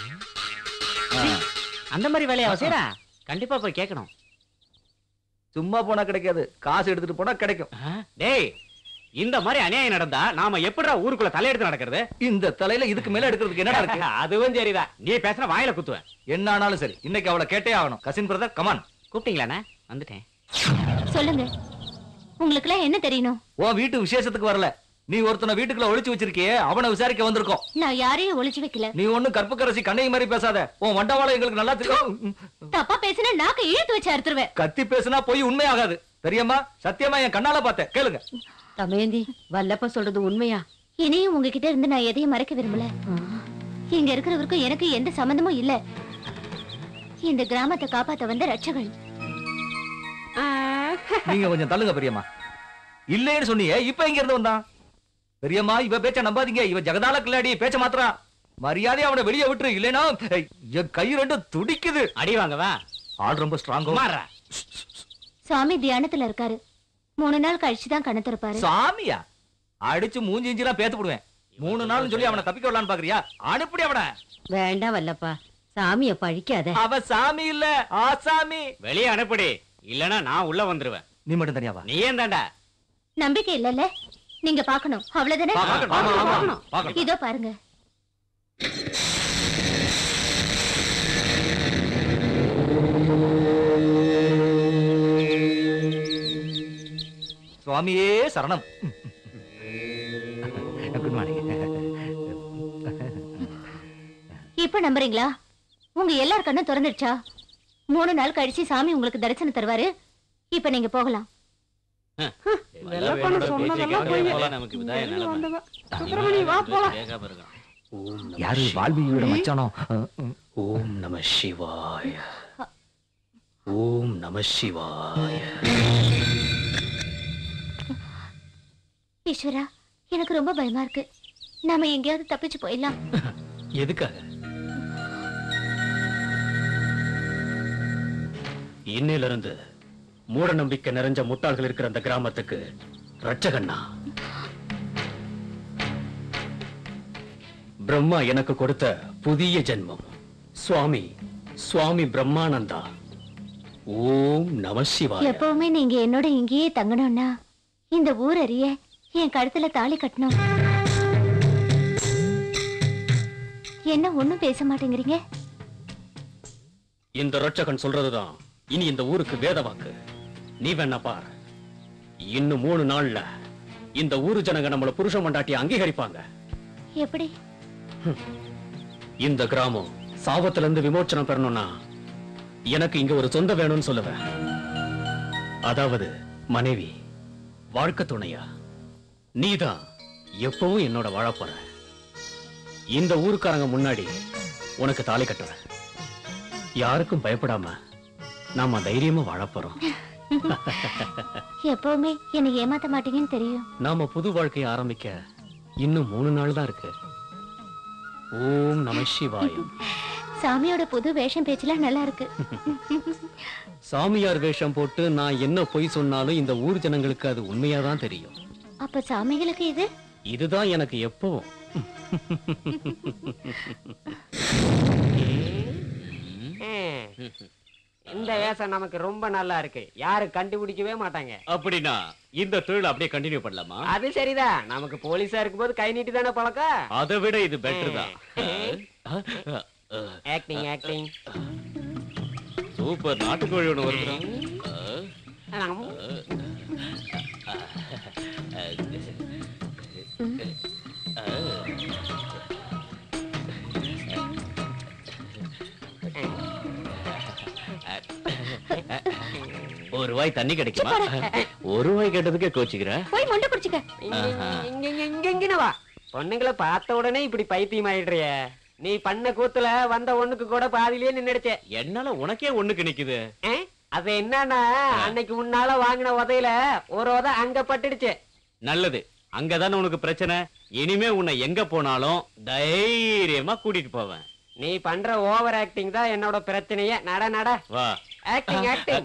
அந்த மாதிரி வேலையை அவ செய்றா. கண்டிப்பா போய் கேட்கணும். சும்மா போனா கிடைக்காது, காசு எடுத்துட்டு போனா கிடைக்கும். டேய், இந்த மாதிரி அநியாயம் நடந்தா நாம எப்படிடா ஊருக்குள்ள தலையெடுத்து நடக்கிறது? இந்த தலையில இதுக்கு மேல எடுக்கிறதுக்கு என்னடா இருக்கு? அதுவும் சரிதான். நீ பேசுற வாயில குத்துவேன். என்ன ஆனாலும் சரி, இன்னைக்கு அவளை கேட்டே ஆகணும். Cousin brother, come on. கூப்பிட்டீங்களாண்ணா? வந்துட்டேன். சொல்லுங்க, உங்களுக்கு எல்லாம் என்ன தெரியணும்? உன் வீட்டு விசேஷத்துக்கு வரல, நீ ஒருத்தனை வீட்டுக்குள்ள ஒளிச்சு வச்சிருக்கியே, அவனை விசாரிக்க வந்திருக்கோம். நான் யாரையும் ஒளிச்சு வைக்கல. நீ ஒண்ணும் கற்புக்கரசி கண்ணை மாதிரி பேசாத. உன் வண்டவாளம் எங்களுக்கு நல்லா தெரியும். தப்பா பேசினா நாக்க இழுத்து வச்சு அறுத்துருவேன். கத்தி பேசினா போய் உண்மையாகாது தெரியுமா? சத்தியமா என் கண்ணால பார்த்தேன், கேளுங்க. தமயந்தி, வல்லப்ப சொல்றது உண்மையா? இனியும் உங்ககிட்ட இருந்து நான் எதையும் மறைக்க விரும்பல. இங்க இருக்கிறவருக்கும் எனக்கு எந்த சம்பந்தமும் இல்ல. இந்த கிராமத்தை காப்பாத்த வந்த ரட்சகன். நீங்க கொஞ்சம் தள்ளுங்க பெரியம்மா. இல்லைன்னு சொன்னியே, இப்ப எங்க இருந்து வந்தான்? பெரியம்மா, இவ பேச்ச நம்பாதீங்க. இவ ஜகதால கில்லாடி, பேச்ச மாத்திரா. மரியாதை அவனை வெளியே விட்டுரு, இல்லைன்னா என் கை ரெண்டும் துடிக்குது. அடி வாங்கவா? ஆள் ரொம்ப ஸ்ட்ராங்கா. சுவாமி தியானத்துல இருக்காரு. 3 நாள் கழிச்சுதான் கண்ண திறப்பாரு. சாமியா? அடிச்சு மூஞ்சி இஞ்சிலாம் பேத்து போடுவேன். 3 நாள் சொல்லி அவனை தப்பிக்க விடலான்னு பாக்குறியா? அனுப்பிடி அவனை. வேண்டாம் வல்லப்பா, சாமிய பழிக்காத. அவ சாமி இல்ல, ஆசாமி. வெளியே அனுப்பிடி, இல்லனா நான் உள்ள வந்துருவேன். நீ மட்டும் தனியாவா? நீ ஏன் தாண்டா? நம்பிக்கை இல்லல்ல? நீங்க பாக்கணும், அவ்வளவுதானே? இதோ பாருங்க. சுவாமியே சரணம். Good morning. இப்ப நம்புறீங்களா? உங்க எல்லார் கண்ணும் திறந்துடுச்சா? 3 நாள் கழிச்சு சாமி உங்களுக்கு தரிசனம் தருவாரு. இப்ப நீங்க போகலாம். யாரு வால்மீகியோட மச்சானோ? ஓம் நம சிவாய. ஓம் நம சிவாய. ஈஸ்வரா, எனக்கு ரொம்ப பயமா இருக்கு. நாம எங்கேயாவது தப்பிச்சு போயிடலாம். எதுக்காக? இன்னையில இருந்து மூட நம்பிக்கை நிறைஞ்ச முட்டாள்கள் இருக்கிற அந்த கிராமத்துக்கு ரட்சகண்ணா. பிரம்மா எனக்கு கொடுத்த புதிய ஜென்மம். சுவாமி பிரம்மானந்தா. ஓம் நம சிவாய. எப்பவுமே நீங்க என்னோட இங்கேயே தங்கணும்னா இந்த ஊர் அறிய என் கழுத்துல தாலி கட்டணும். என்ன ஒண்ணும் பேச மாட்டேங்கிறீங்க? இந்த ரட்சகன் சொல்றதுதான் இனி இந்த ஊருக்கு வேத வாக்கு. நீ வேணா பார், இன்னும் 3 நாள்ல இந்த ஊரு ஜனங்க நம்மள புருஷ மண்டாட்டி அங்கீகரிப்பாங்க. எப்படி? இந்த கிராமம் சாபத்துல இருந்து விமோச்சனம் பெறணும்னா எனக்கு இங்க ஒரு சொந்த வேணும்னு சொல்லுவேன். அதாவது மனைவி, வாழ்க்கை துணையா. நீதான் எப்பவும் என்னோட வாழப்போற. இந்த ஊருக்காரங்க முன்னாடி உனக்கு தாலி கட்டுறேன். யாருக்கும் பயப்படாம நாம தைரியமா வாழப்போறோம். எப்பவுமே என்னை ஏமாத்த மாட்டீங்கன்னு தெரியும். நாம புது வாழ்க்கையை ஆரம்பிக்க இன்னும் 3 நாள் தான் இருக்கு. ஓம் நம சிவாயம். சாமியோட புது வேஷம் பேச்செல்லாம் நல்லா இருக்கு. சாமியார் வேஷம் போட்டு நான் என்ன பொய் சொன்னாலும் இந்த ஊர் ஜனங்களுக்கு அது உண்மையாதான் தெரியும். அப்ப சாமிகளுக்கு இதுதான் எனக்கு எப்பவும். இந்த வேஷம் நமக்கு ரொம்ப நல்லா இருக்கு. யாரும் கண்டுபிடிக்கவே மாட்டாங்க. அப்படின்னா இந்த தொழில் அப்படியே கண்டினியூ பண்ணலாமா? அது சரிதான். நமக்கு போலீஸா இருக்கும்போது கை நீட்டி தானே பழக்கம். அதை விட இது பெட்டர் தான். Acting super. நாட்டுக்கோழி ஒண்ணு வருது. ₹1 தண்ணி கிடைக்குமா? ₹1 கேட்டதுக்கே கோச்சிக்கிற. போய் மொண்டை குடிச்சுக்க. இங்க வா. பொண்ணுங்களை பார்த்த உடனே இப்படி பைத்தியம் ஆயிடுறிய. நீ பண்ண கூத்துல வந்த ஒண்ணுக்கு கூட பாதியிலேயே நின்னுடுச்சே. என்னால உனக்கே ஒண்ணுக்கு நிக்குது. அது என்னன்னா, அன்னைக்கு முன்னால வாங்கின உதையில ஒரு உதை அங்க பட்டுடுச்சு. நல்லது, அங்கதானே உனக்கு பிரச்சனை. இனிமே உன்னை எங்க போனாலும் தைரியமா கூட்டிட்டு போவேன். நீ பண்ற ஓவர் ஆக்டிங் தான் என்னோட பிரச்சனையே. நட வா. ஆக்டிங்.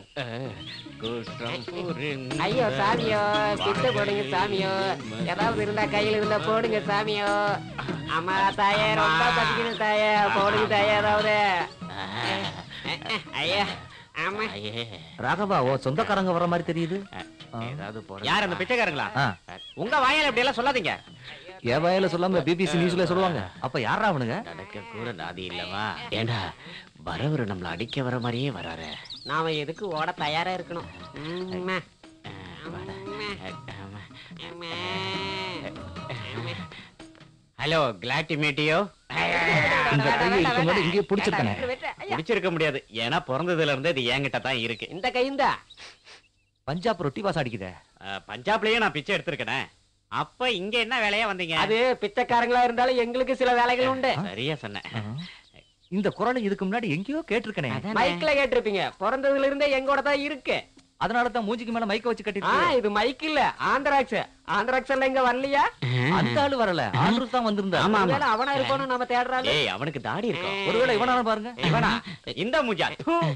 ஐயோ சாமியோ, பிட்ட போடுங்க சாமியோ. ஏதாவது இருந்தா கையில இருந்தா போடுங்க சாமியோ. அம்மா தாயே, ரொம்ப பசிக்கணும் தாயே, போடுங்க தாயே ஏதாவது. ஐயா ஆமா. ராகவா ஓ சொந்தக்காரங்க வர மாதிரி தெரியுது. ஏதாவது போட யார் அந்த பிச்சைக்காரங்களா? ஆ. உங்க வாயால இப்படி எல்லாம் சொல்லாதீங்க. என் வாயில சொல்லாம பிபிசி நியூஸ்ல சொல்லுவாங்க. அப்ப யாரா அவனுங்க? நடக்க கூட நாதி இல்லவா? ஏண்டா வரவரு நம்மள அடிக்க வர மாதிரியே வராரு. நாம எதுக்கு ஓட தயாரா இருக்கணும். Hello, glad to meet you. இந்த கையை இப்ப மட்டும் இங்கே பிடிச்சிருக்கனே. பிடிச்சிருக்க முடியாது, ஏன்னா பிறந்ததுல இருந்தே இது என்கிட்ட தான் இருக்கு. இந்த கைந்தா பஞ்சாப் ரொட்டி வாசம் அடிக்குதே. பஞ்சாப்லயே நான் பிச்சை எடுத்திருக்கேனே. அப்ப இங்க என்ன வேலையா வந்தீங்க? அது பிச்சைக்காரங்களா இருந்தாலும் எங்களுக்கு சில வேலைகள் உண்டு. சரியா சொன்னேன். இந்த குரல் இதுக்கு முன்னாடி எங்கேயோ கேட்டிருக்கனே. மைக்ல கேட்டிருப்பீங்க. பிறந்ததுல இருந்தே எங்கோட தான் இருக்கு. அதனால தான் மூஞ்சிக்கு மேல மைக்க வச்சு கட்டிட்டு. இது மைக் இல்ல, ஆந்திராக்ஸ். ஆந்திராக்ஸ் எல்லாம் இங்க வரலையா? அந்த ஆளு வரல, ஆண்ட்ரூஸ் தான் வந்திருந்தா. ஆமா ஆமா, ஒருவேளை அவனா இருப்பானு நம்ம தேடுறாள். ஏய் அவனுக்கு தாடி இருக்கும். ஒருவேளை இவனான பாருங்க. இவனா? இந்த மூஞ்சா.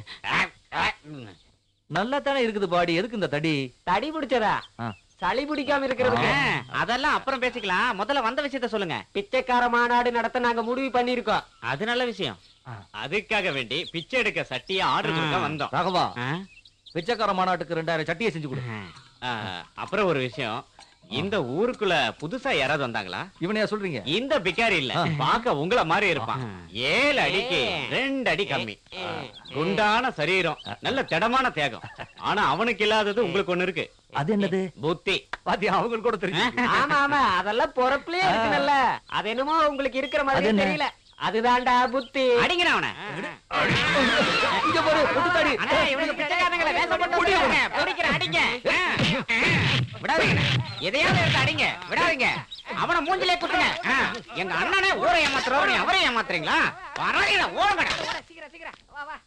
நல்லா தானே இருக்குது பாடி, எதுக்கு இந்த தடி? தடி பிடிச்சதா? சளி பிடிக்காம இருக்கிறதுக்கு. அதெல்லாம் அப்புறம் பேசிக்கலாம், முதல்ல வந்த விஷயத்த சொல்லுங்க. பிச்சைக்கார மாநாடு நடத்த நாங்க முடிவு பண்ணிருக்கோம். அது நல்ல விஷயம். அதுக்காக வேண்டி பிச்சை எடுக்க சட்டியை ஆர்டர் கொடுக்க வந்தோம். ராகவா, பிச்சைக்கார மாநாட்டுக்கு 2000 சட்டியை செஞ்சு கொடு. அப்புறம் ஒரு விஷயம், இந்த ஊருக்குள்ள புதுசா யாராவது வந்தாங்களா? இவனையா சொல்றீங்க? இந்த பிக்காரி இல்ல, பாக்க உங்கள மாதிரி இருப்பான். 7 அடிக்கு 2 அடி கம்மி, குண்டான சரீரம், நல்ல திடமான தேகம். ஆனா அவனுக்கு இல்லாதது உங்களுக்கு ஒண்ணு இருக்கு. அது என்னது? புத்தி. பாத்தியா, அவங்களுக்கு கூட தெரியும். ஆமா ஆமா, அதெல்லாம் பொறப்புலயே இருக்குல்ல. அது என்னமோ உங்களுக்கு இருக்கிற மாதிரி தெரியல. அதுதான்டா புத்தி. அடிங்கடா அவனை. இங்க பாரு, ஒட்டுத்தாடி. அண்ணா, இவனுக்கு பிச்சைக்காரங்கள வேஷப்பட்டு வந்திருக்காங்க. பிடிக்கிற அடிங்க. விடாதீங்க, எதையாவது எடுத்து அடிங்க, விடாதீங்க. அவனை மூஞ்சிலே குத்துங்க. எங்க அண்ணனே ஊரை ஏமாத்துறவரை அவரை ஏமாத்துறீங்களா? வராதீங்க, ஓடுங்கடா. சீக்கிரம் சீக்கிரம் வா வா.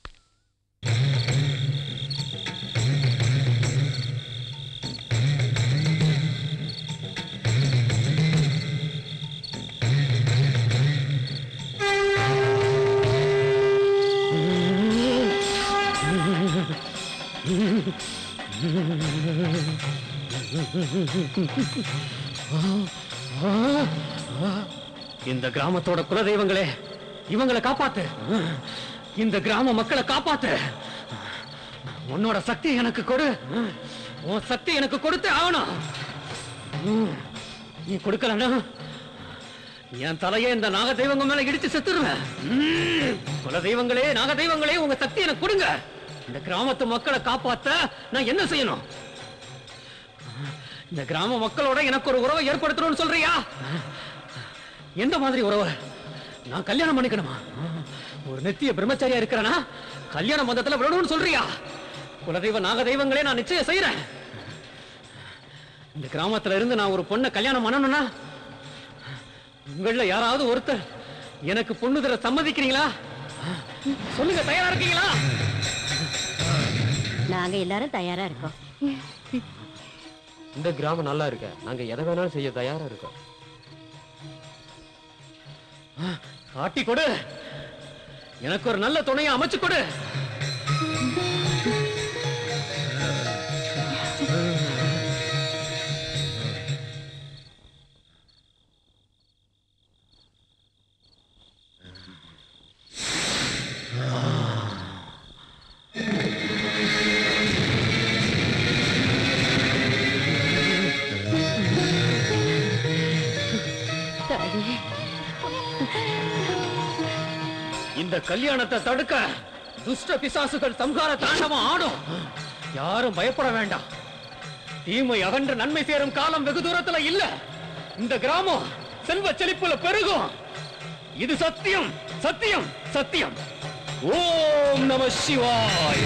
இந்த கிராமத்தோட குலதெய்வங்களே, இவங்களை காப்பாத்து. இந்த கிராம மக்களை காப்பாத்து. உன்னோட சக்தி எனக்கு கொடு. உன் சக்தி எனக்கு கொடுத்து ஆகணும். நீ கொடுக்கலன்னா என் தலையே இந்த நாக தெய்வங்க மேல இடிச்சு செத்துருவேன். குலதெய்வங்களே, நாக தெய்வங்களே, உங்க சக்தி எனக்கு கொடுங்க. இந்த கிராமத்து மக்களை காப்பாத்த நான் என்ன செய்யணும்? இந்த கிராம மக்களோட எனக்கு ஒரு உறவை ஏற்படுத்தணும்னு சொல்றியா? எந்த மாதிரி உறவு? நான் கல்யாணம் பண்ணிக்கணுமா? ஒரு நித்திய பிரம்மச்சாரியா இருக்கிறனா கல்யாண பந்தத்துல விடணும்னு சொல்றியா? குலதெய்வ நாக தெய்வங்களே, நான் நிச்சயம் செய்யறேன். இந்த கிராமத்துல இருந்து நான் ஒரு பொண்ணை கல்யாணம் பண்ணணும்னா உங்கள யாராவது ஒருத்தர் எனக்கு பொண்ணு தர சம்மதிக்கிறீங்களா? சொல்லுங்க, தயாரா இருக்கீங்களா? நாங்க எல்லாரும் தயாரா இருக்கோம். இந்த கிராமம் நல்லா இருக்க, நாங்க எதை வேணாலும் செய்ய தயாரா இருக்கோம். காட்டி கொடு, எனக்கு ஒரு நல்ல துணையை அமைச்சு கொடு. இந்த கல்யாணத்தை தடுக்க துஷ்ட பிசாசுகள் சம்ஹார தாண்டவம் ஆடும். யாரும் பயப்பட வேண்டாம். தீமை அகன்று நன்மை சேரும் காலம் வெகு தூரத்துல இல்ல. இந்த கிராமம் செல்வ செழிப்புல பெருகும். இது சத்தியம், சத்தியம், சத்தியம். ஓம் நம சிவாய.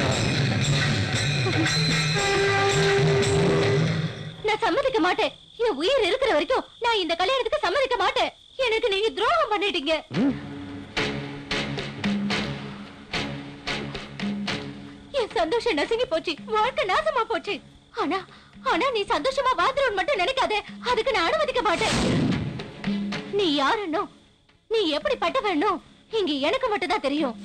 நான் சம்மதிக்க மாட்டேன். என் உயிர் இருக்கிற வரைக்கும் நான் இந்த கல்யாணத்துக்கு சம்மதிக்க மாட்டேன். எனக்கு நீங்க துரோகம் பண்ணிட்டீங்க. என் சந்தோஷம் நசுங்கி போச்சு, வாழ்க்கை நாசமா போச்சு. ஆனா ஆனா நீ சந்தோஷமா வாழ்ந்துருன்னு மட்டும் நினைக்காதே. அதுக்கு நான் அனுமதிக்க மாட்டேன். நீ யாருன்னோ, நீ எப்படி பட்டவனோ இங்க எனக்கு மட்டும் தான் தெரியும்.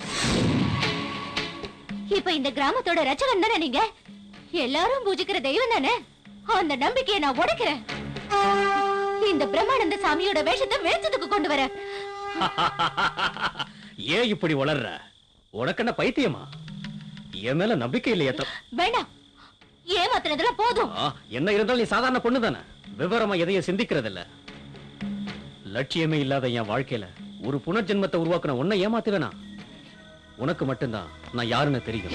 இப்ப இந்த கிராமத்தோட ரட்சகன் தானே நீங்க. எல்லாரும் பூஜிக்கிற தெய்வம் தானே. அந்த நம்பிக்கையை நான் உடைக்கிறேன். இந்த பிரம்மானந்த சாமியோட வேஷத்தை வெளிச்சத்துக்கு கொண்டு வர. ஏன் இப்படி வளர்ற? உனக்கு என்ன பைத்தியமா? என் மேல நம்பிக்கை இல்லையா? வேண்டாம், ஏமாத்தினதுல போதும். என்ன இருந்தாலும் நீ சாதாரண பொண்ணு தானே, விவரமா எதையும் சிந்திக்கிறது இல்ல. லட்சியமே இல்லாத என் வாழ்க்கையில ஒரு புனர்ஜென்மத்தை உருவாக்குன உன்னை ஏமாத்துவேனா? உனக்கு மட்டும்தான் நான் யாருன்னு தெரியும்.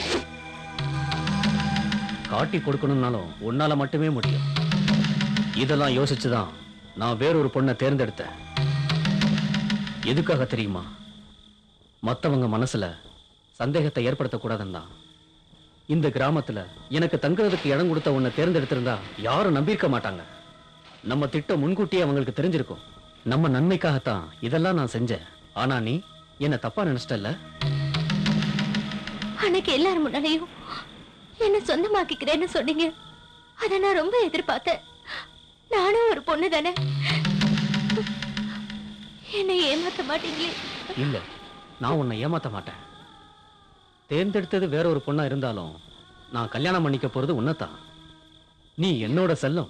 காட்டி கொடுக்கணும்னாலும் உன்னால மட்டுமே முடியும். இதெல்லாம் யோசிச்சுதான் நான் வேறொரு பொண்ணை தேர்ந்தெடுத்தேன். எதுக்காக தெரியுமா? மத்தவங்க மனசுல சந்தேகத்தை ஏற்படுத்தக்கூடாதுன்னு தான். இந்த கிராமத்துல எனக்கு தங்குறதுக்கு இடம் கொடுத்த உன்னை தேர்ந்தெடுத்திருந்தா யாரும் நம்பியிருக்க மாட்டாங்க. நம்ம திட்டம் முன்கூட்டியே அவங்களுக்கு தெரிஞ்சிருக்கும். நம்ம நன்மைக்காகத்தான் இதெல்லாம் நான் செஞ்சேன். ஆனா நீ என்ன தப்பா நினைச்சிட்டல்ல? அன்னைக்கு எல்லாரும் முன்னாலேயும் என்ன சொந்தமாக்கிக்கிறேன்னு சொன்னீங்க. அத நான் ரொம்ப எதிர்பார்த்தேன். நானும் ஒரு பொண்ணு தானே, என்னை ஏமாத்த மாட்டீங்களே? இல்ல, நான் உன்னை ஏமாத்த மாட்டேன். தேர்ந்தெடுத்தது வேற ஒரு பொண்ணா இருந்தாலும் நான் கல்யாணம் பண்ணிக்க போறது உன்னைத்தான். நீ என்னோட செல்லம்.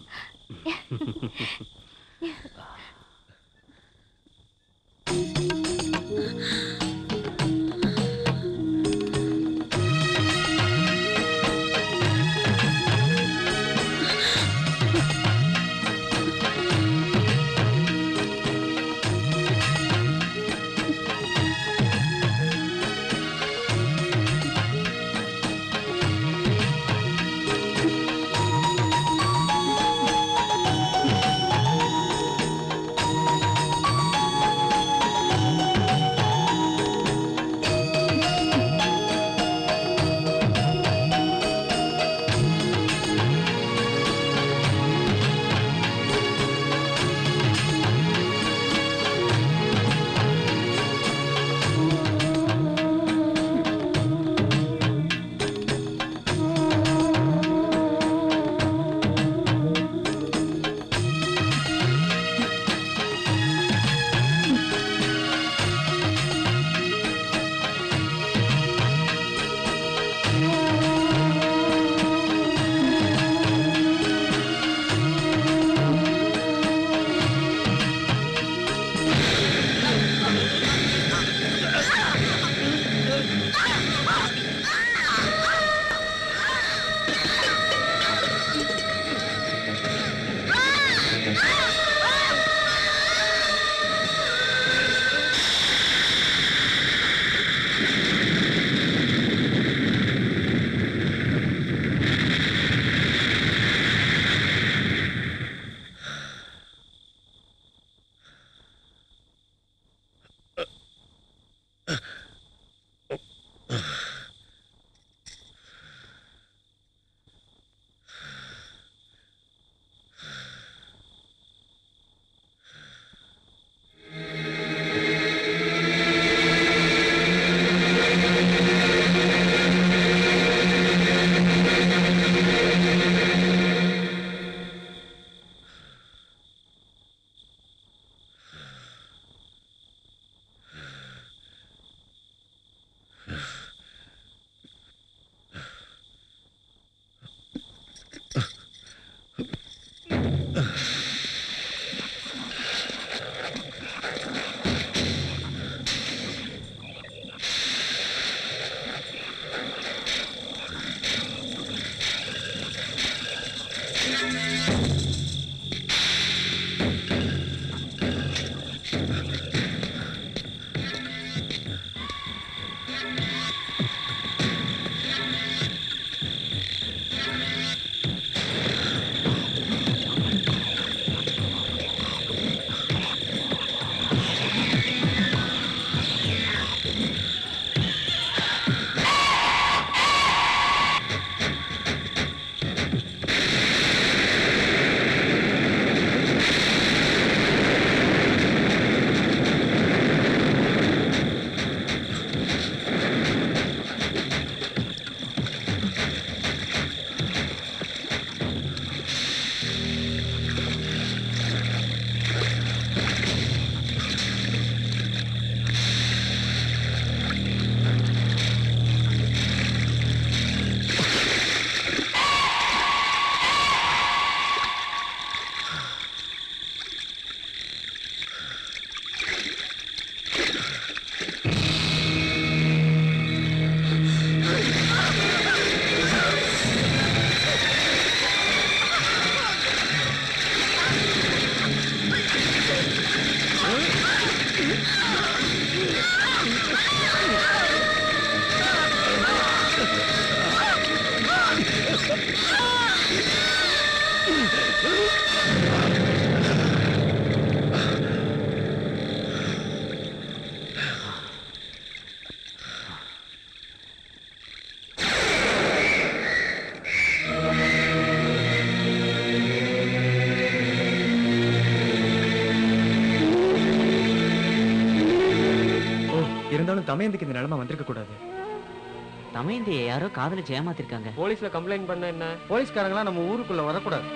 தமயந்துக்கு இந்த நிலைமை வந்திருக்க கூடாது. தமயந்தியை யாரோ காதலிச்சு ஏமாத்திருக்காங்க. போலீஸ்ல கம்ப்ளைண்ட் பண்ண என்ன? போலீஸ்காரங்களா நம்ம ஊருக்குள்ள வரக்கூடாது.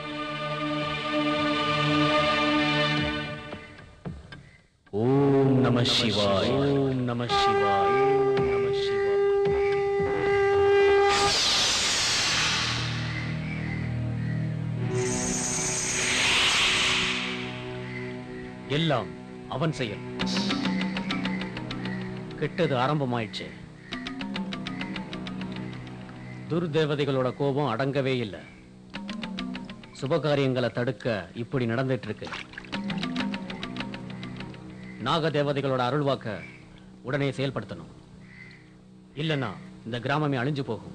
ஓம் நம சிவாய். ஓம் நம சிவாய். ஓம் நம சிவாய். எல்லாம் அவன் செயல். கெட்டது ஆரம்பமாயிடுச்சு. துர்தேவதைகளோட கோபம் அடங்கவே இல்லை. சுபகாரியங்களை தடுக்க இப்படி நடந்துட்டு இருக்கு. நாக தேவதைகளோட அருள்வாக்க உடனே செயல்படுத்தணும். இல்லைன்னா இந்த கிராமமே அழிஞ்சு போகும்.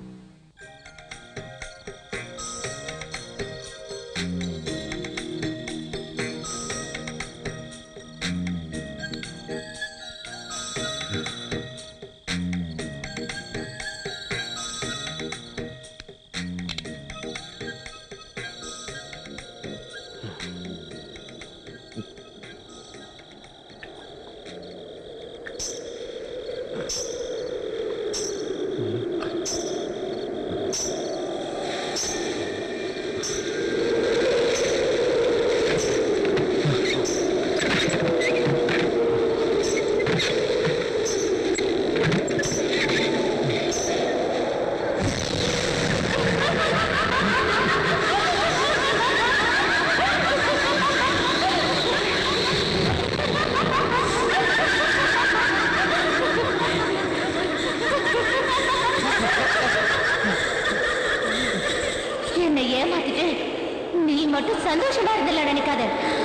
என்னை ஏமாத்திட்டு நீ மட்டும் சந்தோஷமா இருந்தல நினைக்காத.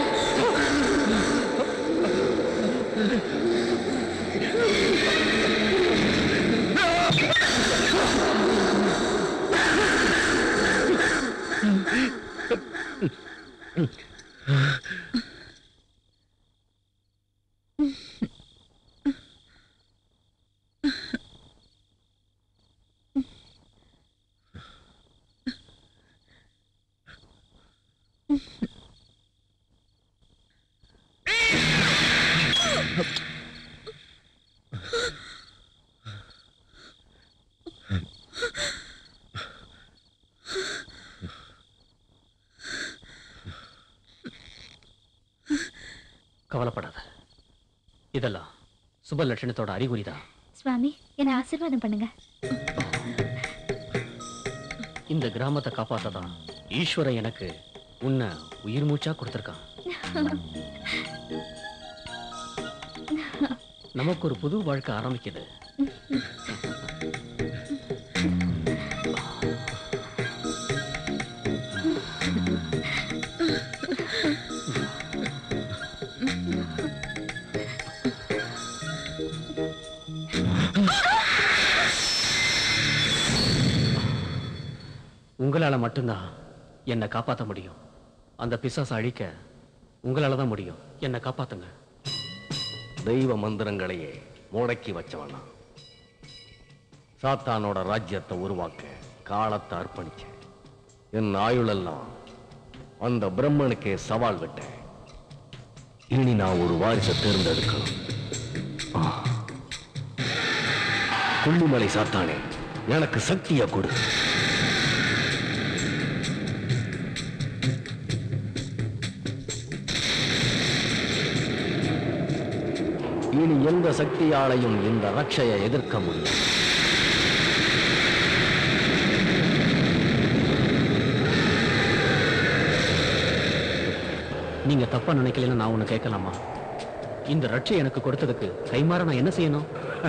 கவலைப்படாத. இதெல்லாம் சுப லட்சணத்தோட அறிகுறிதான். சுவாமி, என்னை ஆசீர்வாதம் பண்ணுங்க. இந்த கிராமத்தை காப்பாத்ததான் ஈஸ்வரன் எனக்கு உன்னை உயிர் மூச்சா கொடுத்திருக்கான். நமக்கு ஒரு புது வாழ்க்கை ஆரம்பிக்குது. உங்களால மட்டும்தான் என்னை காப்பாற்ற முடியும். அந்த பிசாசை அழிக்க உங்களால தான் முடியும். என்னை காப்பாத்துங்க. தெய்வ மந்திரங்களையே முடக்கி வச்சவனா சாத்தானோட ராஜ்யத்தை உருவாக்க காலத்தை அர்ப்பணிச்சேன். என் ஆயுளெல்லாம் அந்த பிரம்மனுக்கே சவால் விட்டேன். இனி நான் ஒரு வாரிசை தேர்ந்தெடுக்கணும். கொல்லிமலை சாத்தானே, எனக்கு சக்தியை கொடு. இனி எந்த சக்தியாலையும் இந்த ரட்சையை எதிர்க்க முடியும். நீங்க தப்பா நினைக்கலன்னு நான் ஒண்ணு கேட்கலாமா? இந்த ரட்சை எனக்கு கொடுத்ததுக்கு கைமாற நான் என்ன செய்யணும்?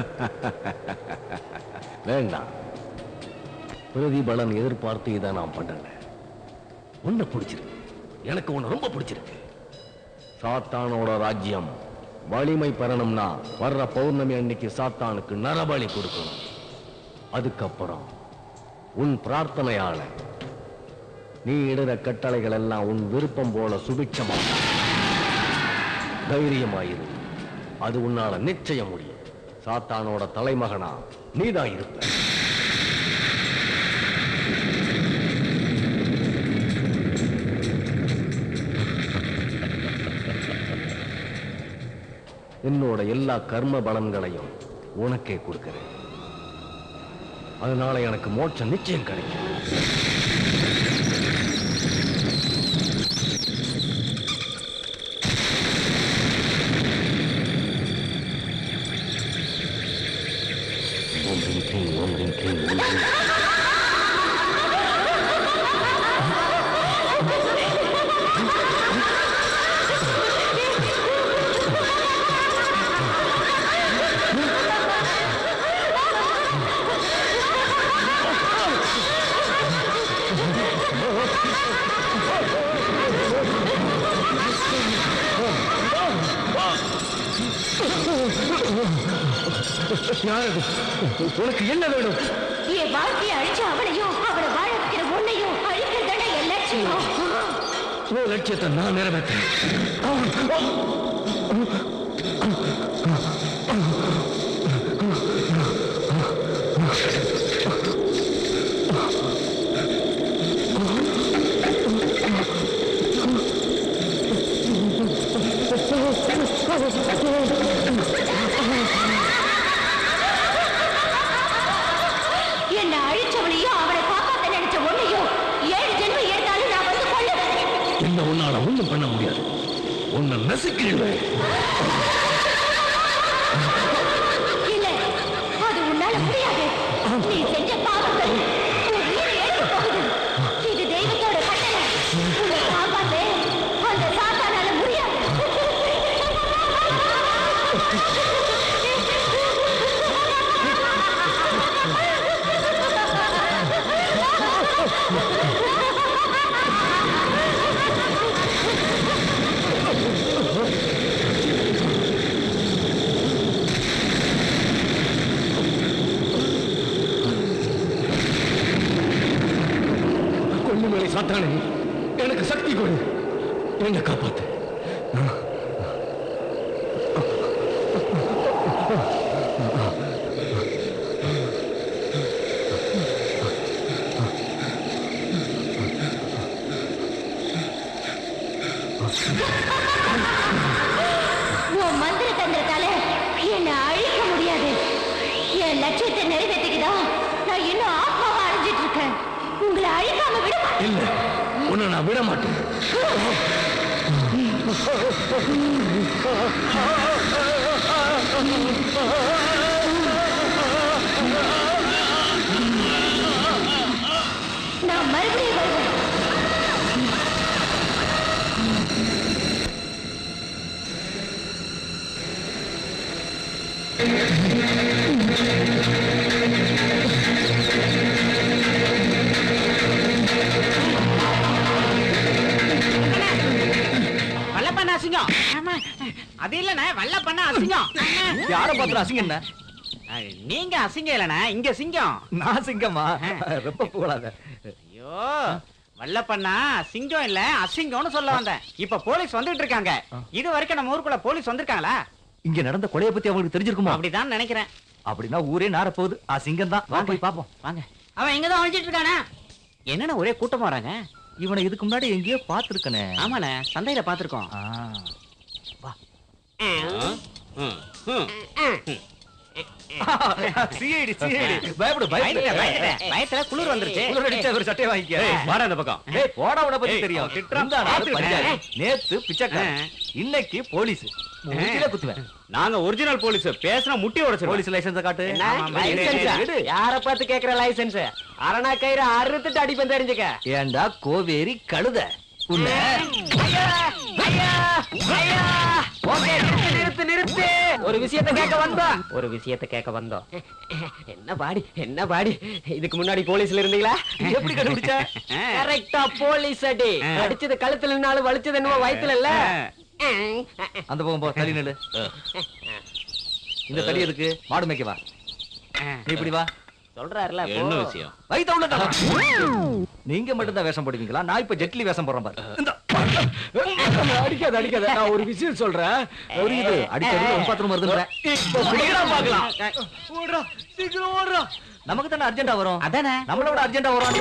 வேண்டாம். பிரதிபலன் எதிர்பார்த்து இதை நான் பண்ணல. ஒண்ணு பிடிச்சிருக்கு. எனக்கு ஒண்ணு ரொம்ப பிடிச்சிருக்கு. சாத்தானோட ராஜ்யம் வலிமை பெறணும்னா வர்ற பௌர்ணமி அன்னைக்கு சாத்தானுக்கு நரபலி கொடுக்கணும். அதுக்கப்புறம் உன் பிரார்த்தனையால நீ இடுற கட்டளைகள் எல்லாம் உன் விருப்பம் போல சுபிட்சமா தைரியமாயிரு. அது உன்னால நிச்சயம் முடியும். சாத்தானோட தலைமகனா நீதான் இருப்ப. என்னோட எல்லா கர்ம பலன்களையும் உனக்கே கொடுக்கிறேன். அதனால எனக்கு மோட்சம் நிச்சயம் கிடைக்கும். உனக்கு என்ன வேணும்? என் வாழ்க்கையை அழிச்ச அவளையும் அவளை வாழ வைக்கிற உன்னையும் அழிக்கிறதான என் லட்சியம். உன் லட்சியத்தை நான் நிறைவேற்றேன். என்னை அழிச்சவளையும் அவளை காப்பாத்த நினைச்ச உன்னையும் 7 ஜென்மம் எடுத்தாலும் நான் வந்து கொல்லுவேன். என்ன உன்னால ஒண்ணும் பண்ண முடியாது. உன்னை நசுக்கிடுவேன். இல்ல, அது உன்னால முடியாது. நீ செஞ்ச பாவங்கள் உன் உயிரை எடுத்துப் போகுது. இது தெய்வத்தோட கட்டளை. உன்னை காப்பாத்த அந்த சாத்தானால முடியாது. கொல்லுமலை சாத்தானே, எனக்கு சக்தி கொடு. என்னை காப்பாத்து. உன் மந்திர தந்திரத்தால என்னை அழிக்க முடியாது. என் லட்சியத்தை நிறைவேற்றிக்கிதான் நான் இன்னும் ஆத்மாவா அழிஞ்சிட்டு இருக்கேன். உங்களை அழிக்காம விட மாட்டேன். இல்ல, உன்னை நான் விட மாட்டேன். நான் மறுபடியும் வருவேன். வல்லப்பண்ண அசிங்கம். ஆமா, அது இல்லண்ணே, வல்லப்பண்ண அசிங்கம். யார பாத்திர அசிங்கம் என்ன? நீங்க அசிங்கம் இல்லண்ணே, இங்க சிங்கம். நான் சிங்கமா? ரொம்ப போடாத. ஐயோ, வல்லப்பண்ணா சிங்கம் இல்ல அசிங்கம்னு சொல்ல வந்தேன். இப்ப போலீஸ் வந்துட்டு இருக்காங்க. இது வரைக்கும் நம்ம ஊருக்குள்ள போலீஸ் வந்திருக்காங்களா? இங்க நடந்த கொலையை பத்தி அவங்களுக்கு தெரிஞ்சிருக்குமா? அப்படிதான் நினைக்கிறேன். அப்படின்னா ஊரே நார போகுது. சிங்கம் தான். வாங்க போய் பாப்போம். வாங்க. அவன் எங்கதான் ஒழிச்சிட்டு இருக்கானே. என்னன்னா ஒரே கூட்டமா வராங்க. இவனை இதுக்கு முன்னாடி எங்கேயோ பாத்துருக்கனே. ஆமாண்ணே, சந்தையில பாத்துருக்கோம். வா. CID CID. பயப்படு பயப்படு. பயத்துல குளிர் வந்துருச்சு. குளிர் அடிச்சா ஒரு சட்டை வாங்கிக்க. வாடா இந்த பக்கம். போடா, உன பத்தி தெரியும். இந்த நாள் பஞ்சாயத்து, நேத்து பிச்சைக்காரன், இன்னைக்கு போலீஸ். மூஞ்சில குத்துவேன். நாங்க ஒரிஜினல் போலீஸ். பேசினா முட்டி உடைச்சு. போலீஸ் லைசன்ஸ் காட்டு. யார பார்த்து கேக்குற லைசன்ஸ்? அரணா கயிறு அறுத்துட்டு அடிப்பேன் தெரிஞ்சுக்க. ஏண்டா கோவேரி கழுத உன்னை. நிறுத்து நிறுத்து. ஒரு விஷயத்தை கேட்க வந்தோம். என்ன பாடி இதுக்கு முன்னாடி போலீஸ்ல இருந்தீங்களா? எப்படி கண்டுபிடிச்ச? கரெக்டா போலீஸ் அடி. அடிச்சது கழுத்துல நின்னாலும் வலிச்சது என்னவோ வயித்துல இல்ல. அந்த பக்கம் போ, தள்ளி நில்லு. இந்த தடி எதுக்கு? மாடு மேய்க்கவா? நீ இப்படி வா. சொல்றாருல என்ன விஷயம்? வயித்த உள்ள தள்ளு. நீங்க மட்டும் தான் வேஷம் போடுவீங்களா? நான் இப்ப ஜெட்லி வேஷம் போடுறேன் பாரு. அடிக்காத. நான் ஒரு விஷயம் சொல்றேன். ஒரு இது அடிக்கிறது உன் பாத்திரம் வருதுன்ற. பாக்கலாம். சீக்கிரம் ஓடுறா. நமக்கு தானே அர்ஜென்டா வரும். அதானே நம்மளோட அர்ஜென்டா வரும்.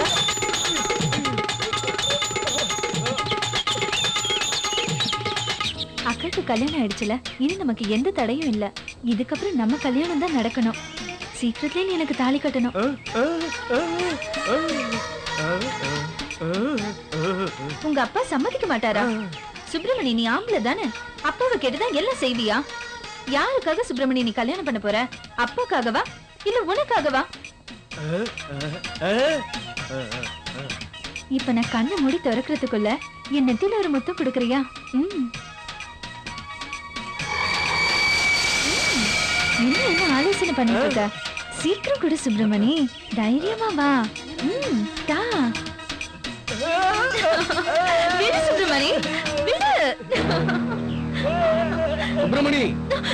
அக்காக்கு கல்யாணம் ஆயிடுச்சுல, இனி நமக்கு எந்த தடையும் இல்ல. இதுக்கப்புறம் நம்ம கல்யாணம் தான் நடக்கணும். சீக்கிரத்திலே நீ எனக்கு தாலி கட்டணும். உங்க அப்பா சம்மதிக்க மாட்டாரா? சுப்பிரமணி, நீ ஆம்பளை தானே? அப்பாவை கேட்டுதான் எல்லாம் செய்வியா? யாருக்காக சுப்பிரமணி நீ கல்யாணம் பண்ண போற? அப்பாக்காகவா இல்ல உனக்காகவா? இப்ப நான் கண்ணை மூடி திறக்கிறதுக்குள்ள என் நெத்தில ஒரு முத்தம் கொடுக்கறியா? என்ன ஆலோசனை பண்ணிட்டு இருக்க? சீக்கிரம் கொடு சுப்பிரமணி, தைரியமா வா. தா விடு சுப்பிரமணி, விடு. சுப்பிரமணி,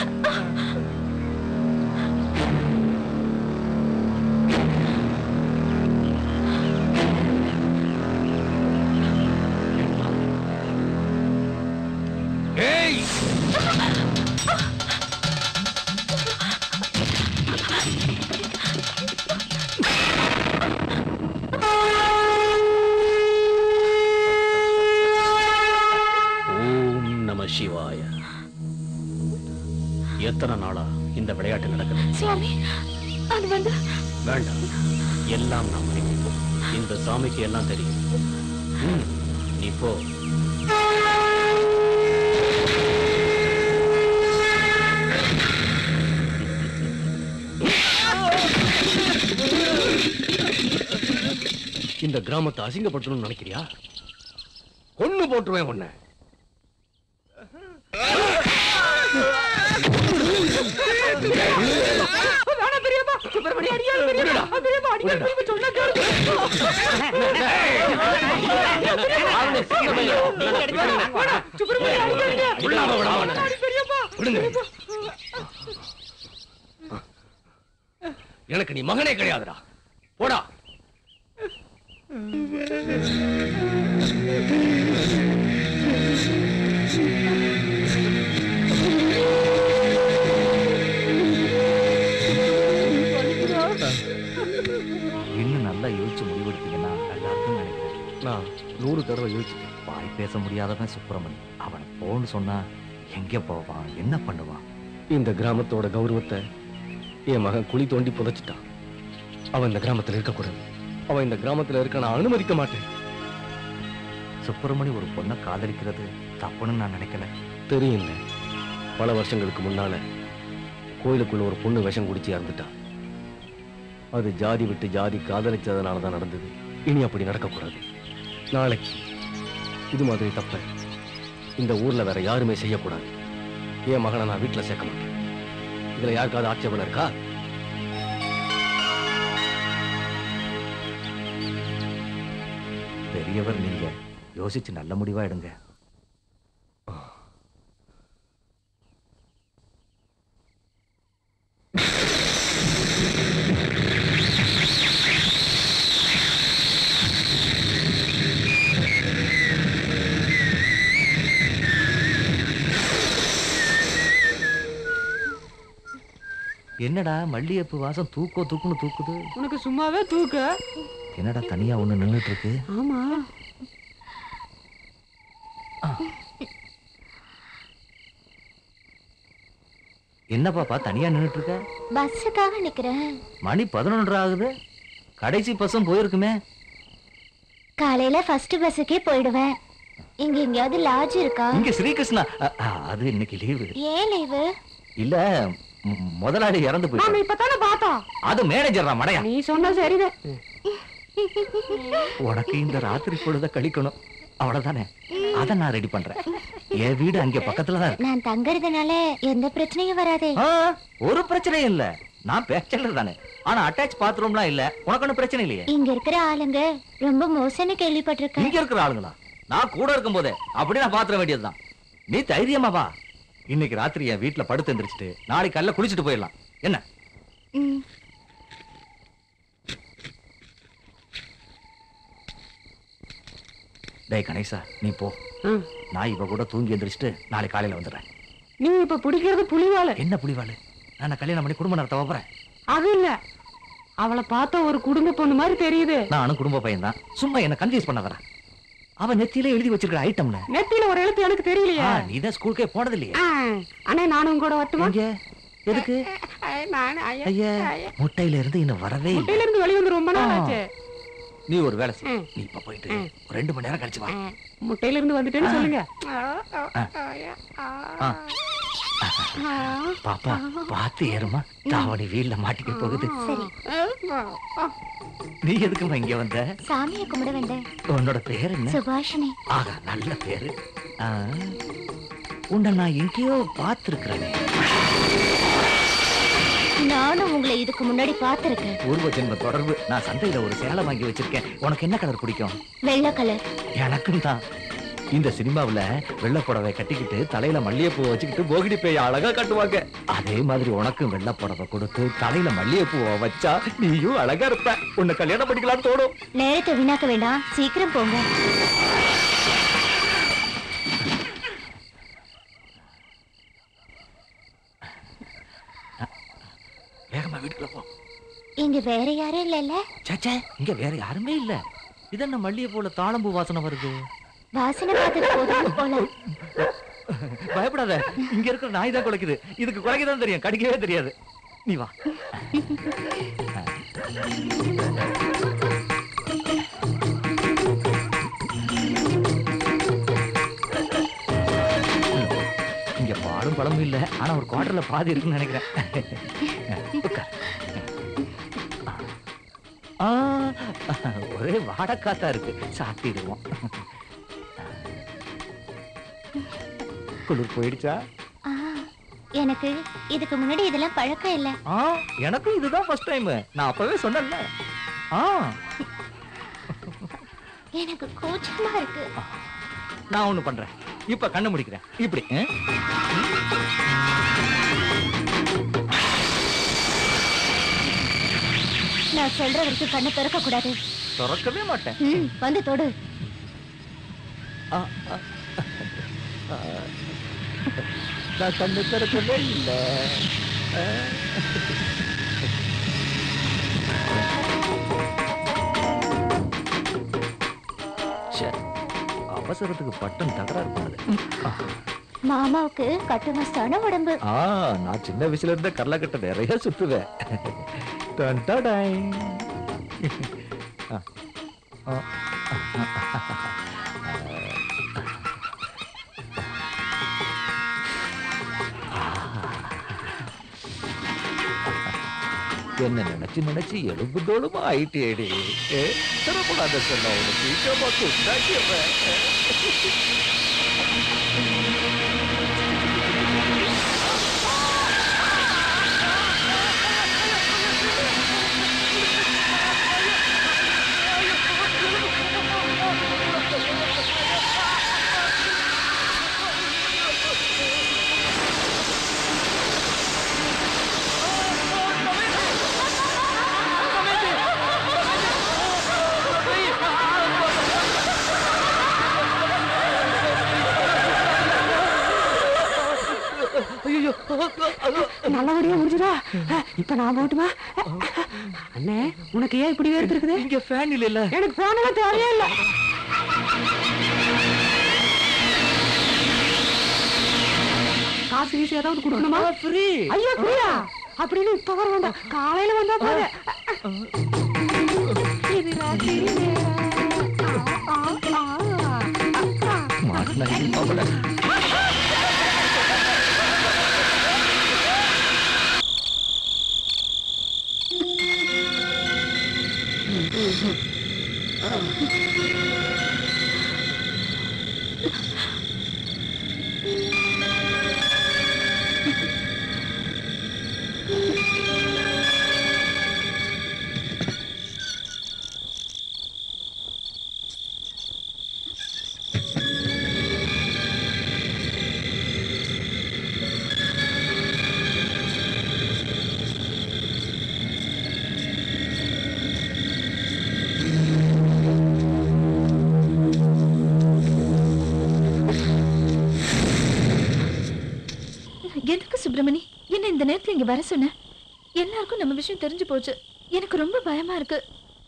சிவாய. எத்தனை நாளா இந்த விளையாட்டு நடக்குது? சுவாமி, அது வந்து வேண்டாம், எல்லாம் நாம் அறிவிப்போம். இந்த சாமிக்கு எல்லாம் தெரியும். நீ போ. இந்த கிராமத்தை அசிங்கப்படுத்தணும்னு நினைக்கிறியா? கொன்னு போட்டுருவேன் உன்னை. எனக்கு நீ மகனே கிடையாதுடா, போடா. இன்னும் நல்லா யோசிச்சு முடிவெடுத்தீங்கன்னா நல்லா இருக்குன்னு நினைக்கிறேன். நான் 100 தடவை யோசிச்சேன். வாய் பேச முடியாதவன் சுப்பிரமணி. அவனை போன்னு சொன்னா எங்க போவான், என்ன பண்ணுவான்? இந்த கிராமத்தோட கௌரவத்தை என் மகன் குழி தோண்டி புதைச்சிட்டான். அவன் இந்த கிராமத்தில் இருக்கக்கூடாது. அவன் இந்த கிராமத்தில் இருக்க நான் அனுமதிக்க மாட்டேன். சுப்பிரமணி ஒரு பொண்ணை காதலிக்கிறது தப்புன்னு நான் நினைக்கல. தெரியுங்க, பல வருஷங்களுக்கு முன்னால கோயிலுக்குள்ள ஒரு பொண்ணு விஷம் குடிச்சு இறந்துட்டான். அது ஜாதி விட்டு ஜாதி காதலிச்சதுனால தான் நடந்தது. இனி அப்படி நடக்கக்கூடாது. நாளைக்கு இது மாதிரி தப்ப இந்த ஊர்ல வேற யாருமே செய்யக்கூடாது. என் மகனை நான் வீட்டுல சேர்க்க மாட்டேன். இதுல யாருக்காவது ஆட்சேபனை இருக்கா? பெரியவர் நீங்க, யோசிச்சு நல்ல முடிவா எடுங்க. என்னடா மல்லிகைப்பூ வாசம் தூக்குன்னு தூக்குது? உனக்கு சும்மாவே தூக்க. என்னடா தனியா ஒண்ணு நின்னுட்டு இருக்கு? ஆமா, என்ன பாப்பா தனியா நின்னுட்டு இருக்க? பஸ்ஸுக்காக நிக்கிறேன். மணி 11 ஆகுது. கடைசி பஸ்ஸும் போயிருக்குமே. காலையில ஃபர்ஸ்ட் பஸ்ஸுக்கே போயிடுவேன். இங்க எங்கயாவது லாட்ஜ் இருக்கா? இங்க ஸ்ரீகிருஷ்ணா. அது இன்னைக்கு லீவு. ஏன் லீவு? இல்ல, முதலாளி இறந்து நாம போயிட்டாரு. இப்பதானே பார்த்தோம். அது மேனேஜர் மடையா. நீ சொன்ன சரிதான். உனக்கு இந்த ராத்திரி பொழுத கழிக்கணும், அவ்வளவுதானே? அத நான் ரெடி பண்றேன். என் வீடு அங்க பக்கத்துல தான் இருக்கு. நான் தங்கறதுனால எந்த பிரச்சனையும் வராதே. ஒரு பிரச்சனையும் இல்ல. நான் பேச்சலர் தானே, ஆனா அட்டாச் பாத்ரூம்லாம் இல்ல. உனக்கு ஒன்னும் பிரச்சனை இல்லையே. இங்க இருக்கிற ஆளுங்க ரொம்ப மோசம்னு கேள்விப்பட்டிருக்கேன். இங்க இருக்கிற ஆளுங்களா? நான் கூட இருக்கும் போதே அப்படி நான் பாத்திர வேண்டியதுதான். நீ தைரியமா வா. இன்னைக்கு ராத்திரி என் வீட்டுல படுத்து எந்திரிச்சிட்டு நாளைக்கு காலையில குளிச்சுட்டு போயிடலாம். என்ன? டேய் கணேசா, நீ போ. நான் இவ கூட தூங்கி எந்திரிச்சிட்டு நாளைக்கு காலையில வந்துடுறேன். நீ இப்ப பிடிக்கிறது புலிவால. என்ன புலிவாலு? நான் கல்யாணம் பண்ணி குடும்பம் நடத்த போறேன். அது இல்ல, அவளை பார்த்தா ஒரு குடும்ப பொண்ணு மாதிரி தெரியுது. நானும் குடும்ப பையன் தான். சும்மா என்ன கன்ஃபியூஸ் பண்ண வரேன். அவ நெத்தியில எழுதி வச்சிருக்கிற ஐட்டம்ல நெத்தியில ஒரு எழுத்து எனக்கு தெரியலையா? நீதான் ஸ்கூலுக்கே போனது இல்லையா? அண்ணே நானும் கூட வரட்டுமா? எதுக்கு? ஐயா, முட்டையில இருந்து இன்னும் வரவே இல்லை. முட்டையில இருந்து வெளிய வந்து ரொம்ப நாள் ஆச்சு. நீ ஒரு வேலை செய். நீ இப்ப போயிட்டு ஒரு 2 மணி நேரம் கழிச்சு வா. முட்டையில இருந்து வந்துட்டேன்னு சொல்லுங்க. பாப்பா பாத்து ஏறுமா, தாவணி வீல்ல மாட்டிக்க போகுது. நீ எதுக்குமா இங்க வந்த? சாமியை கும்பிட வந்தேன். உன்னோட பேர் என்ன? சுபாஷினி. ஆக நல்ல பேரு. உன்னை நான் எங்கேயோ பார்த்திருக்கிறேனே. நானும் உங்களை இதுக்கு முன்னாடி பார்த்திருக்கேன். பூர்வ ஜென்ம தொடர்பு. நான் சந்தையில ஒரு சேலை வாங்கி வச்சிருக்கேன். உனக்கு என்ன கலர் பிடிக்கும்? வெள்ளை கலர். எனக்கும் தான். இந்த சினிமாவுல வெள்ளை புடவை கட்டிக்கிட்டு தலையில மல்லிகைப்பூ வச்சுக்கிட்டு போகிடி பேய அழகா கட்டுவாங்க. அதே மாதிரி உனக்கும் வெள்ளை புடவை கொடுத்து தலையில மல்லிகைப்பூவை வச்சா நீயும் அழகா இருப்ப. உன்னை கல்யாணம் பண்ணிக்கலாம்னு தோணும். நேரத்தை வீணாக்க வேண்டாம், சீக்கிரம் போங்க. வேகமா வீட்டுக்குள்ள போ. இங்க வேற யாரும் இல்லல்ல? சச்சே, இங்க வேற யாருமே இல்ல. இது என்ன மல்லிகைப்பூல தாளம்பூ வாசனை வருது? வாசனை பார்த்துட்டு போதும் போல. பயப்படாத, இங்க இருக்கிற நாய் தான் குலைக்குது. இதுக்கு குலைக்கதான் தெரியும், கடிக்கவே தெரியாது. நீ வா. இங்க பாலும் பழமும் இல்ல, ஆனா ஒரு குவார்டர்ல பாதி இருக்குன்னு நினைக்கிறேன். ஒரே வாடக்காத்தா இருக்கு, சாப்பிடுவோம். குளிர் போயிடுச்சா? எனக்கு இதுக்கு முன்னாடி இதெல்லாம் பழக்கம் இல்ல. எனக்கும் இதுதான் ஃபர்ஸ்ட் டைம். நான் அப்பவே சொன்னேன்ல. எனக்கு கூச்சமா இருக்கு. நான் ஒண்ணு பண்றேன். இப்ப கண்ணு முடிக்கிறேன். இப்படி நான் சொல்ற வரைக்கும் கண்ணை திறக்க கூடாது. திறக்கவே மாட்டேன். வந்து தொடு. நான் கண்ணு திறக்கவே இல்லை. அவசரத்துக்கு பட்டன் தகராறு பண்ணது. மாமாவுக்கு கட்டுமஸ்தான உடம்பு. நான் சின்ன வயசுல இருந்த கடலக்கட்டை நிறைய சுத்துவேன். என்ன நினைச்சு நினைச்சு எலும்பு தோளுமா ஆயிட்டேடி. தரப்படாத சொன்ன உனக்கு சீக்கிரமா உண்டாக்கிடுறேன். நல்லபடியா முடிஞ்சுடா. இப்ப நான் போட்டுமா? அண்ணே, உனக்கு ஏன் இப்படி வேர்த்து இருக்குது? இங்க ஃபேன் இல்ல. எனக்கு ஃபேன் எல்லாம் தேவையே இல்ல. காசு ஈஸி ஏதாவது கொடுக்கணுமா? ஃப்ரீ. ஐயோ ஃப்ரீயா? அப்படின்னு இப்ப வர வேண்டாம், காலையில வந்தா போது. எதுக்கு சுப்பிரமணி என்ன இந்த நேரத்துல இங்க வர சொன்ன? எல்லாருக்கும் நம்ம விஷயம் தெரிஞ்சு போச்சு. எனக்கு ரொம்ப பயமா இருக்கு.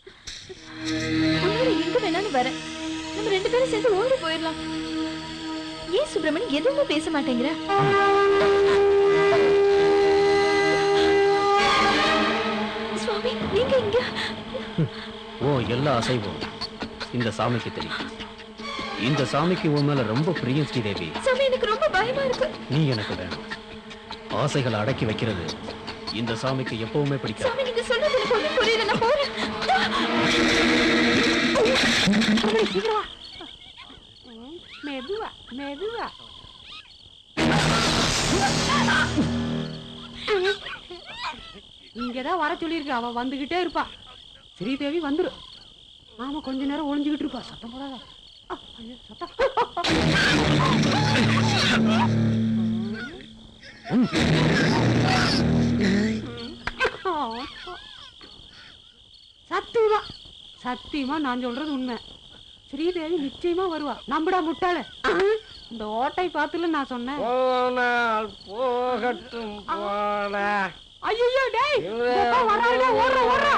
எங்க வேணாலும் வரேன். நம்ம 2 பேரும் சேர்ந்து ஓடி போயிடலாம். ஏன் சுப்பிரமணி எதுவுமே பேச மாட்டேங்கிற? ஓ எல்லா அசைவும் இந்த சாமிக்கு தெரியும். இந்த சாமிக்கு உன் மேல ரொம்ப பிரியம் ஸ்ரீதேவி. சாமி எனக்கு ரொம்ப பயமா இருக்கு. நீ எனக்கு வேணும். ஆசைகளை அடக்கி வைக்கிறது இந்த சாமிக்கு எப்பவுமே பிடிக்காது. சாமி நீங்க சொல்றது எனக்கு ஒண்ணும் புரியல. நான் போறேன். மெதுவா மெதுவா. இங்கதான் வர சொல்லியிருக்கு. அவ வந்துகிட்டே இருப்பா. ஸ்ரீதேவி வந்துரு. ஆமா கொஞ்ச நேரம் ஒளிஞ்சுகிட்டு இருப்பா. சத்தம் போடாத. சத்தம். சத்தியமா சத்தியமா நான் சொல்றது உண்மை. ஸ்ரீதேவி நிச்சயமா வருவா. நம்படா முட்டாள. இந்த ஓட்டை பார்த்துல நான் சொன்னேன். போகட்டும் போட. ஐயோ டேய் வராடா ஓடுற ஓடுற.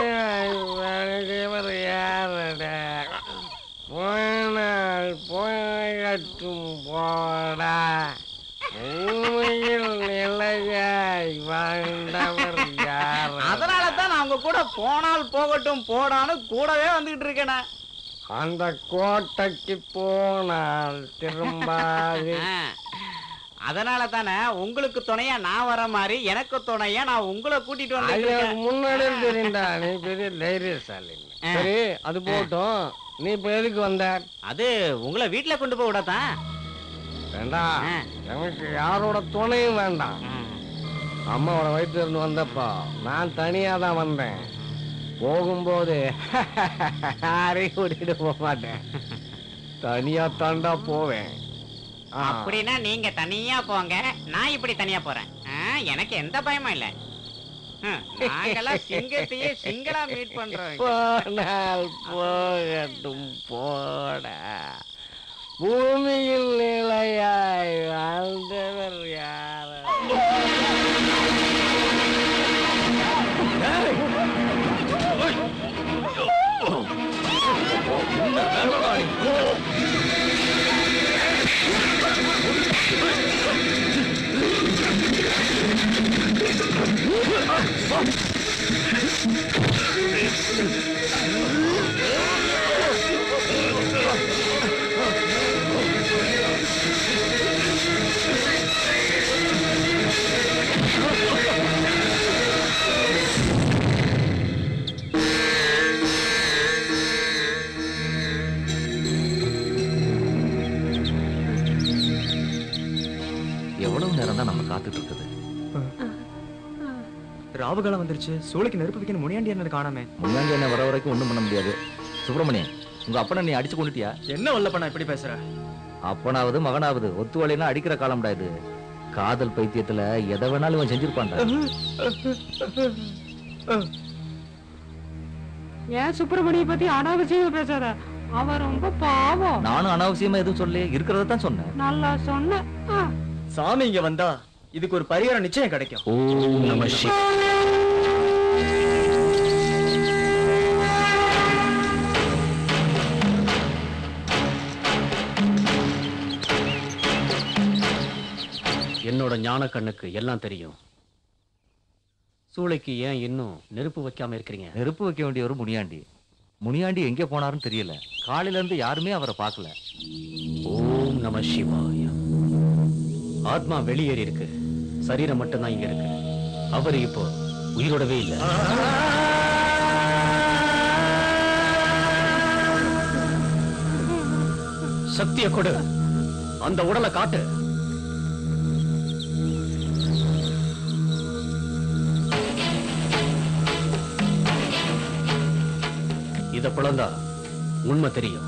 போகட்டும் போட. உண்மையில் நிலையாய் வாழ்ந்தவர் யார்? அதனாலதான் நான் உங்க கூட போனால் போகட்டும் போடான்னு கூடவே வந்துகிட்டு இருக்கேன். அந்த கோட்டைக்கு போனால் திரும்பாது. அதனால தானே உங்களுக்கு துணையா நான் வர மாதிரி எனக்கு துணையா நான் உங்களை கூட்டிட்டு வந்து முன்னாடியே தெரியும்டா. நீ பெரிய தைரியசாலி. சரி அது போட்டும். நீ இப்ப எதுக்கு வந்த? அது உங்களை வீட்டுல கொண்டு போய் விடத்தான். வேண்டாம், எனக்கு யாரோட துணையும் வேண்டாம். அம்மாவோட வயிற்றுல இருந்து வந்தப்போ நான் தனியா தான் வந்தேன். போகும்போது யாரையும் கூட்டிட்டு போக மாட்டேன். தனியா தாண்டா போவேன். அப்படின்னா நீங்க தனியா போங்க, நான் இப்படி தனியா போறேன். எனக்கு எந்த பயமும் இல்ல. நாங்கெல்லாம் சிங்கத்தையே சிங்களா மீட் பண்றோம். போனால் போகட்டும் போட. பூமியில் நிலையாய் வாழ்ந்தவர் யார்? எவ்வளவு நேரம் தான் நம்ம காத்துட்டு இருக்குது? ராவுகாலம் வந்துருச்சு. சூளைக்கு நெருப்பு வைக்கணும். முனியாண்டி என்ன காணாமே. முன்னாடி என்ன வர வரைக்கும் ஒண்ணும் பண்ண முடியாது. சுப்பிரமணியன், உங்க அப்பனை நீ அடிச்சு கொண்டுட்டியா? என்ன வல்லப்பண்ணா இப்படி பேசுற? அப்பனாவது மகனாவது ஒத்துவலைனா அடிக்கிற காலம்டா இது. காதல் பைத்தியத்துல எதை வேணாலும் இவன் செஞ்சிருப்பான்டா. ஏன் சுப்பிரமணிய பத்தி அனாவசியமா பேசாத. அவன் ரொம்ப பாவம். நானும் அனாவசியமா எதுவும் சொல்லி இருக்கிறத தான் சொன்னேன். நல்லா சொன்ன. சாமி இங்க வந்தா இதுக்கு ஒரு பரிகாரம் நிச்சயம் கிடைக்கும். ஓம் நம சிவாய. என்னோட ஞான கண்ணுக்கு எல்லாம் தெரியும். சூளைக்கு ஏன் இன்னும் நெருப்பு வைக்காம இருக்கிறீங்க? நெருப்பு வைக்க வேண்டிய ஒரு முனியாண்டி. முனியாண்டி எங்கே போனாருன்னு தெரியல. காலையில இருந்து யாருமே அவரை பார்க்கல. ஓம் நம சிவாய. ஆத்மா வெளியேறி இருக்கு, சரீரம் மட்டும்தான் இங்க இருக்கு. அவரு இப்போ உயிரோடவே இல்ல. சக்திய கொடு, அந்த உடலை காட்டு. இத பிளந்தா உண்மை தெரியும்.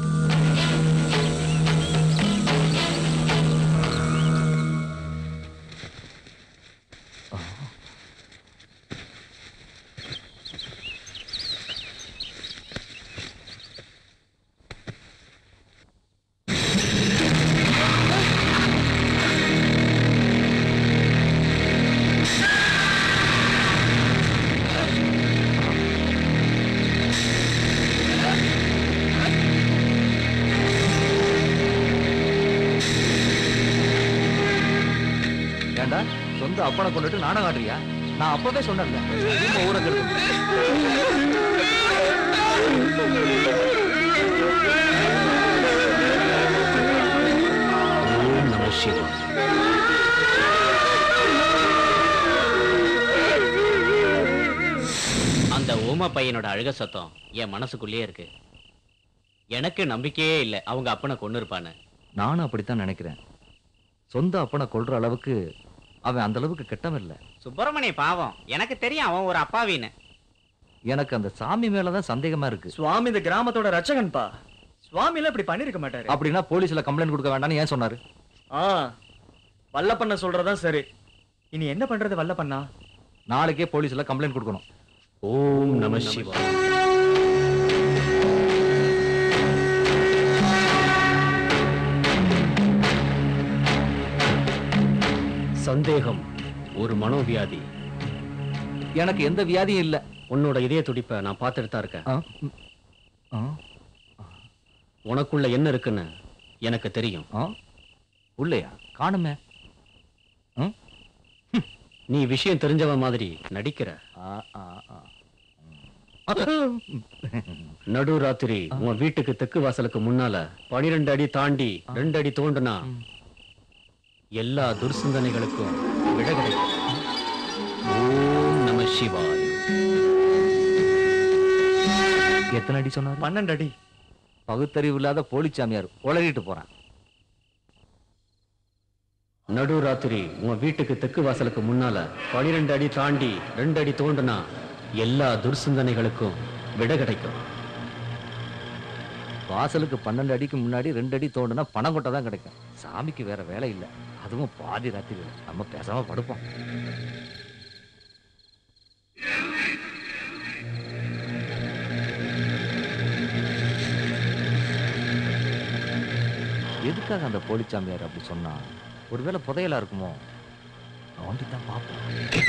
சொந்த அப்பனை கொண்டுட்டு நாடகம் ஆடுறியா? நான் அப்பவே சொன்னேன் ஊரை கெடுத்து. ஓம் நம சிவாய. அந்த ஓமா பையனோட அழுக சத்தம் என் மனசுக்குள்ளேயே இருக்கு. எனக்கு நம்பிக்கையே இல்லை அவங்க அப்பனை கொண்டு இருப்பான்னு. நானும் அப்படித்தான் நினைக்கிறேன். சொந்த அப்பனை கொல்ற அளவுக்கு அவன் அந்த அளவுக்கு கெட்டவன் இல்ல. சுப்பிரமணிய பாவம், எனக்கு தெரியும் அவன் ஒரு அப்பாவின்னு. எனக்கு அந்த சாமி மேலதான் சந்தேகமா இருக்கு. சுவாமி இந்த கிராமத்தோட ரட்சகன்பா. சுவாமியில இப்படி பண்ணிருக்க மாட்டாரு. அப்படின்னா போலீஸ்ல கம்ப்ளைண்ட் கொடுக்க வேண்டாம்னு ஏன் சொன்னாரு? வல்லப்பண்ண சொல்றதான் சரி. இனி என்ன பண்றது வல்லப்பண்ணா? நாளைக்கே போலீஸ்ல கம்ப்ளைண்ட் கொடுக்கணும். ஓம் நம சிவாய. சந்தேகம் ஒரு மனோவியாதி. எனக்கு எந்த வியாதியும் இல்ல. உன்னோட இதய துடிப்பை நான் பார்த்துட்டு தான் இருக்கேன். உனக்குள்ள என்ன இருக்குன்னு எனக்கு தெரியும். உள்ளையா? காணுமே. நீ விஷயம் தெரிஞ்சவன் மாதிரி நடிக்கிற. நடு ராத்திரி உன் வீட்டுக்கு தெற்கு வாசலுக்கு முன்னால 12 அடி தாண்டி 2 அடி தோண்டுனா எல்லா துர்சிந்தனைகளுக்கும் விட கிடைக்கும். ஓம் நம சிவாய. எத்தனை அடி சொன்னார்? 12 அடி. பகுத்தறிவு இல்லாத போலிச்சாமியார் உளறிட்டு போறான். நடு ராத்திரி உன் வீட்டுக்கு தெற்கு வாசலுக்கு முன்னால 12 அடி தாண்டி 2 அடி தோண்டுனா எல்லா துர்சிந்தனைகளுக்கும் விட கிடைக்கும். வாசலுக்கு 12 அடிக்கு முன்னாடி 2 அடி தோண்டுனா பணம் கொட்ட தான் கிடைக்கும். சாமிக்கு வேற வேலை இல்லை. அதுவும் பாதி ராத்திரி. நம்ம பேசாம படுப்போம். எதுக்காக அந்த போலிச்சாமியார் அப்படி சொன்னா? ஒருவேளை புதையலா இருக்குமோ? நோண்டித்தான் பார்ப்போம்.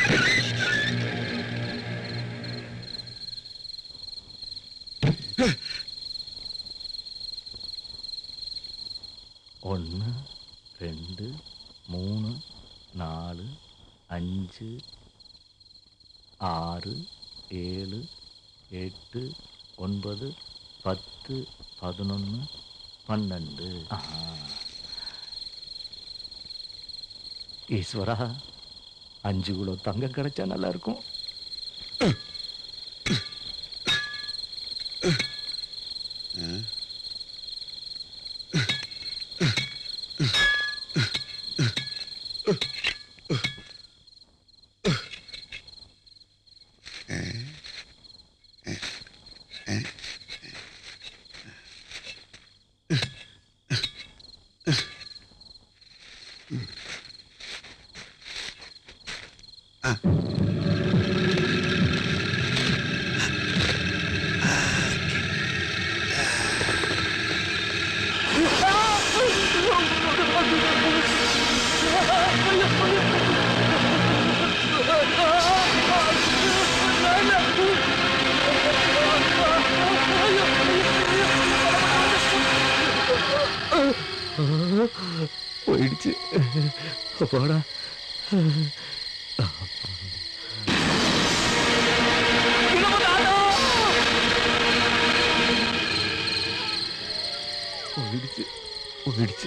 ஒன்று 2 3 4 5 6 7 8 9 10 11 12. ஈஸ்வரா, 5 கிலோ தங்கம் கிடைச்சா நல்லா இருக்கும். போயிடுச்சு. போடா. போயிடுச்சு போயிடுச்சு.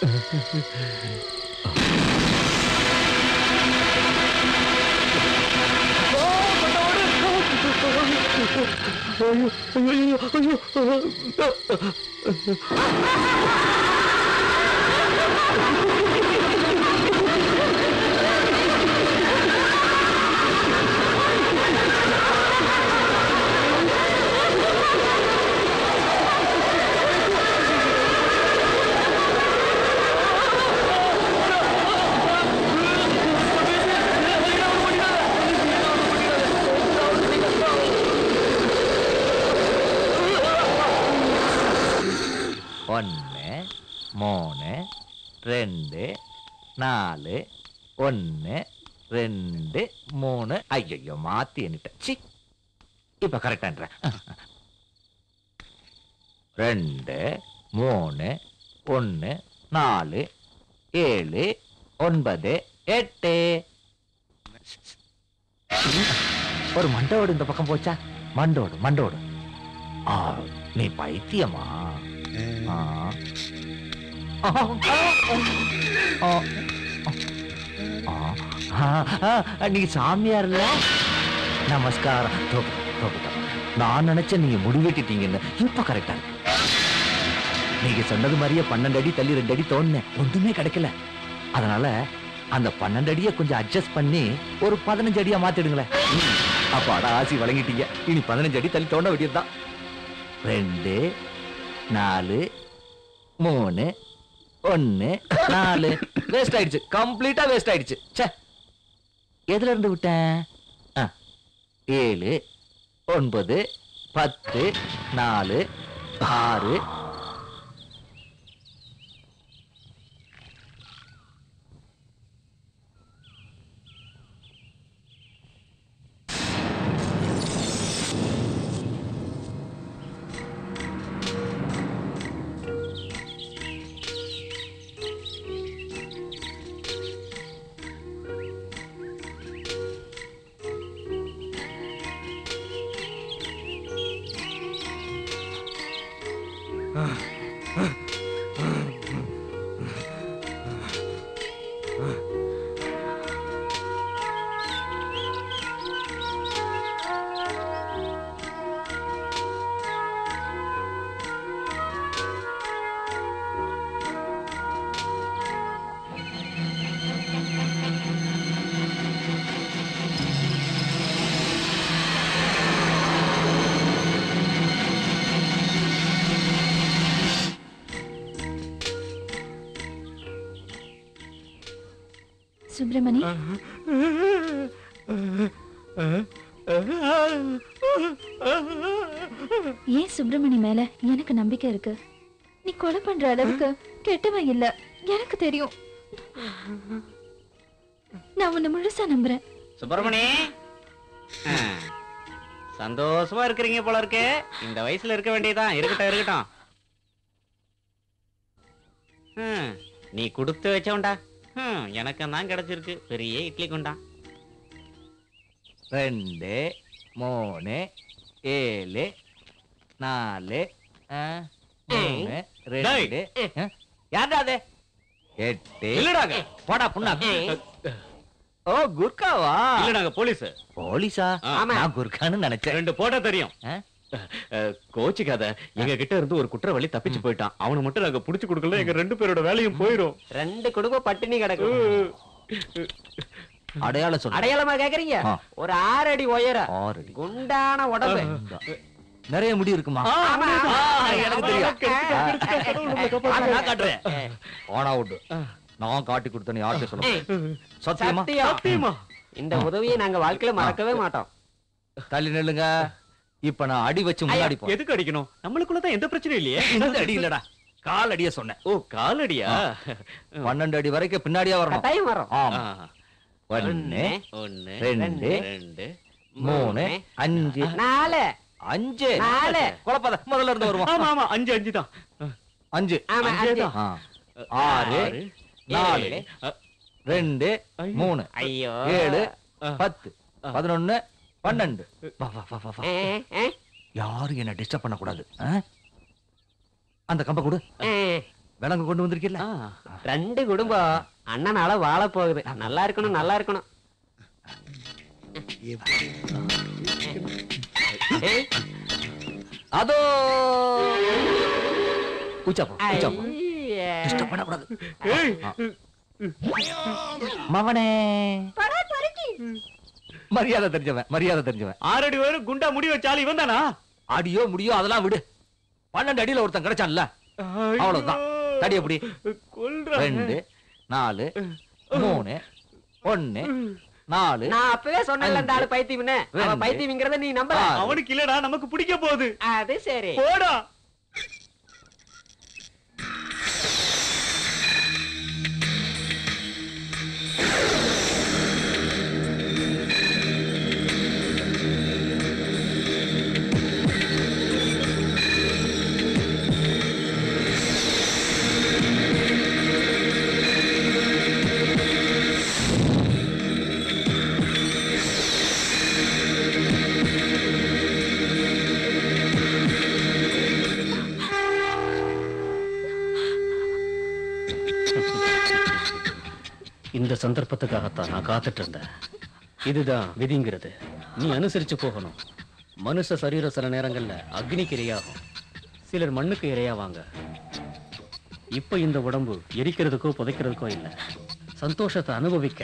ஒன்று 3 2 4 1 2 3. ஐயோ, மாத்தி எண்ணிட்டேன். சி, இப்ப கரெக்டான்ற. 2 3 1 4 7 9 8. ஒரு மண்டோடு இந்த பக்கம் போச்சா? மண்டோடு மண்டோடு. நீ பைத்தியமா? நீங்க சாமியார் இல்ல? நமஸ்காரம். நான் நினைச்சேன் நீங்க முடிவெட்டிட்டீங்கன்னு. இப்ப கரெக்டா இருக்கு. நீங்க சொன்னது மாதிரியே 12 அடி தள்ளி 2 அடி தோண்டினேன், ஒன்றுமே கிடைக்கல. அதனால அந்த 12 அடியை கொஞ்சம் அட்ஜஸ்ட் பண்ணி ஒரு 15 அடியா மாத்திடுங்களேன். அப்பாடா, ஆசி வழங்கிட்டீங்க. இனி 15 அடி தள்ளி தோண்ட வேண்டியதுதான். 2 4 3 1 4 வேஸ்ட் ஆயிடுச்சு. கம்ப்ளீட்டா வேஸ்ட் ஆயிடுச்சு. ச்சே, எதுல இருந்து விட்டேன்? 7 9 10 4 6 சுப்பிரமணி, ஏன் சுப்பிரமணி மேல எனக்கு நம்பிக்கை இருக்கு. நீ கொலை பண்ற அளவுக்கு கெட்டவன் இல்ல, எனக்கு தெரியும். நான் உன்னை முழுசா நம்புறேன். சுப்பிரமணி, சந்தோஷமா இருக்கிறீங்க போல இருக்கு. இந்த வயசுல இருக்க வேண்டியதான். இருக்கட்டும் இருக்கட்டும். நீ கொடுத்து வச்சவன்டா. எனக்கு தான் கிடைச்சிருக்கு பெரிய இட்லி குண்டா. 2 3 7 4 3 2 யாரா அது? 8 இல்லடாங்க. போடா புண்ணா. ஓ, குர்காவா? இல்லடாங்க, போலீஸ். போலீஸா? நான் குர்கான்னு நினைச்சேன். 2 போட்டா தெரியும். கோச்சிக்காத. எங்க கிட்ட இருந்து ஒரு குற்றவாளி தப்பிச்சு போயிட்டான். அவனை மட்டும் நாங்க புடிச்சு கொடுக்கல, எங்க 2 பேரோட வேலையும் போயிரும். 2 குடும்பம் பட்டினி கிடக்கும். அடையாளம் சொல்லு. அடையாளமா கேக்குறீங்க? ஒரு 6 அடி உயரம், 6 அடி குண்டான உடம்பு, நிறைய முடி இருக்குமா? எனக்கு தெரியும். நான் காட்டுறேன். ஆனா விடு, நான் காட்டி கொடுத்தேன். யார்கிட்ட சொல்ல? சத்தியமா? சத்தியமா. இந்த உதவியை நாங்க வாழ்க்கையில மறக்கவே மாட்டோம். தள்ளி நில்லுங்க. இப்ப நான் அடி வச்சு முன்னாடி போ. எதுக்கு அடிக்கணும்? நம்மளுக்குள்ளதான் எந்த பிரச்சனையும் இல்லையே. இந்த அடி இல்லடா, கால் அடிய சொன்னேன். ஓ, கால் அடியா? 12 அடி வரைக்கும் பின்னாடியா வரணும். கட்டாயம் வரும். ஆமா. 1 2 3 5 4 5 4 குழப்பத முதல்ல இருந்து வருவோம். ஆமா ஆமா, 5 5 தான். 5 ஆமா 5 6 4 2 3 ஐயோ 7 10 11 12. வா வா வா வா. யாரும் என்ன டிஸ்டர்ப் பண்ண கூடாது. அந்த கம்ப கொடு. விலங்கு கொண்டு வந்திருக்கீல்ல? 2 குடும்பம் அண்ணனால வாழ போகுது. நல்லா இருக்கணும், நல்லா இருக்கணும். அதோ உச்சாப்போ உச்சாப்போ. டிஸ்டர்ப் பண்ண கூடாது. மவனே, மரியாதை தெரிஞ்சவன், மரியாதை தெரிஞ்சவன். 6 அடி வரும் குண்டா முடி வச்சாலும் இவன் தானா? அடியோ முடியோ அதெல்லாம் விடு. 12 அடியில ஒருத்தன் கிடைச்சான்ல, அவ்வளவுதான். தடி எப்படி? 2 4 3 1 4. நான் அப்பவே சொன்னேன்ல அந்த ஆளு பைத்தியம்னு. அவன் பைத்தியம்ங்கறத நீ நம்பல. அவனுக்கு இல்லடா, நமக்கு பிடிக்க போகுது. அது சரி. போடா. இந்த சந்தர்ப்பத்துக்காகத்தான் நான் காத்துட்டு இருந்தேன். இதுதான் விதிங்கிறது. நீ அனுசரிச்சு போகணும். மனுஷ சரீரம் சில நேரங்கள்ல அக்னிக்கு இரையாகும், சிலர் மண்ணுக்கு இரையாவாங்க. இப்ப இந்த உடம்பு எரிக்கிறதுக்கோ புதைக்கிறதுக்கோ இல்ல, சந்தோஷத்தை அனுபவிக்க.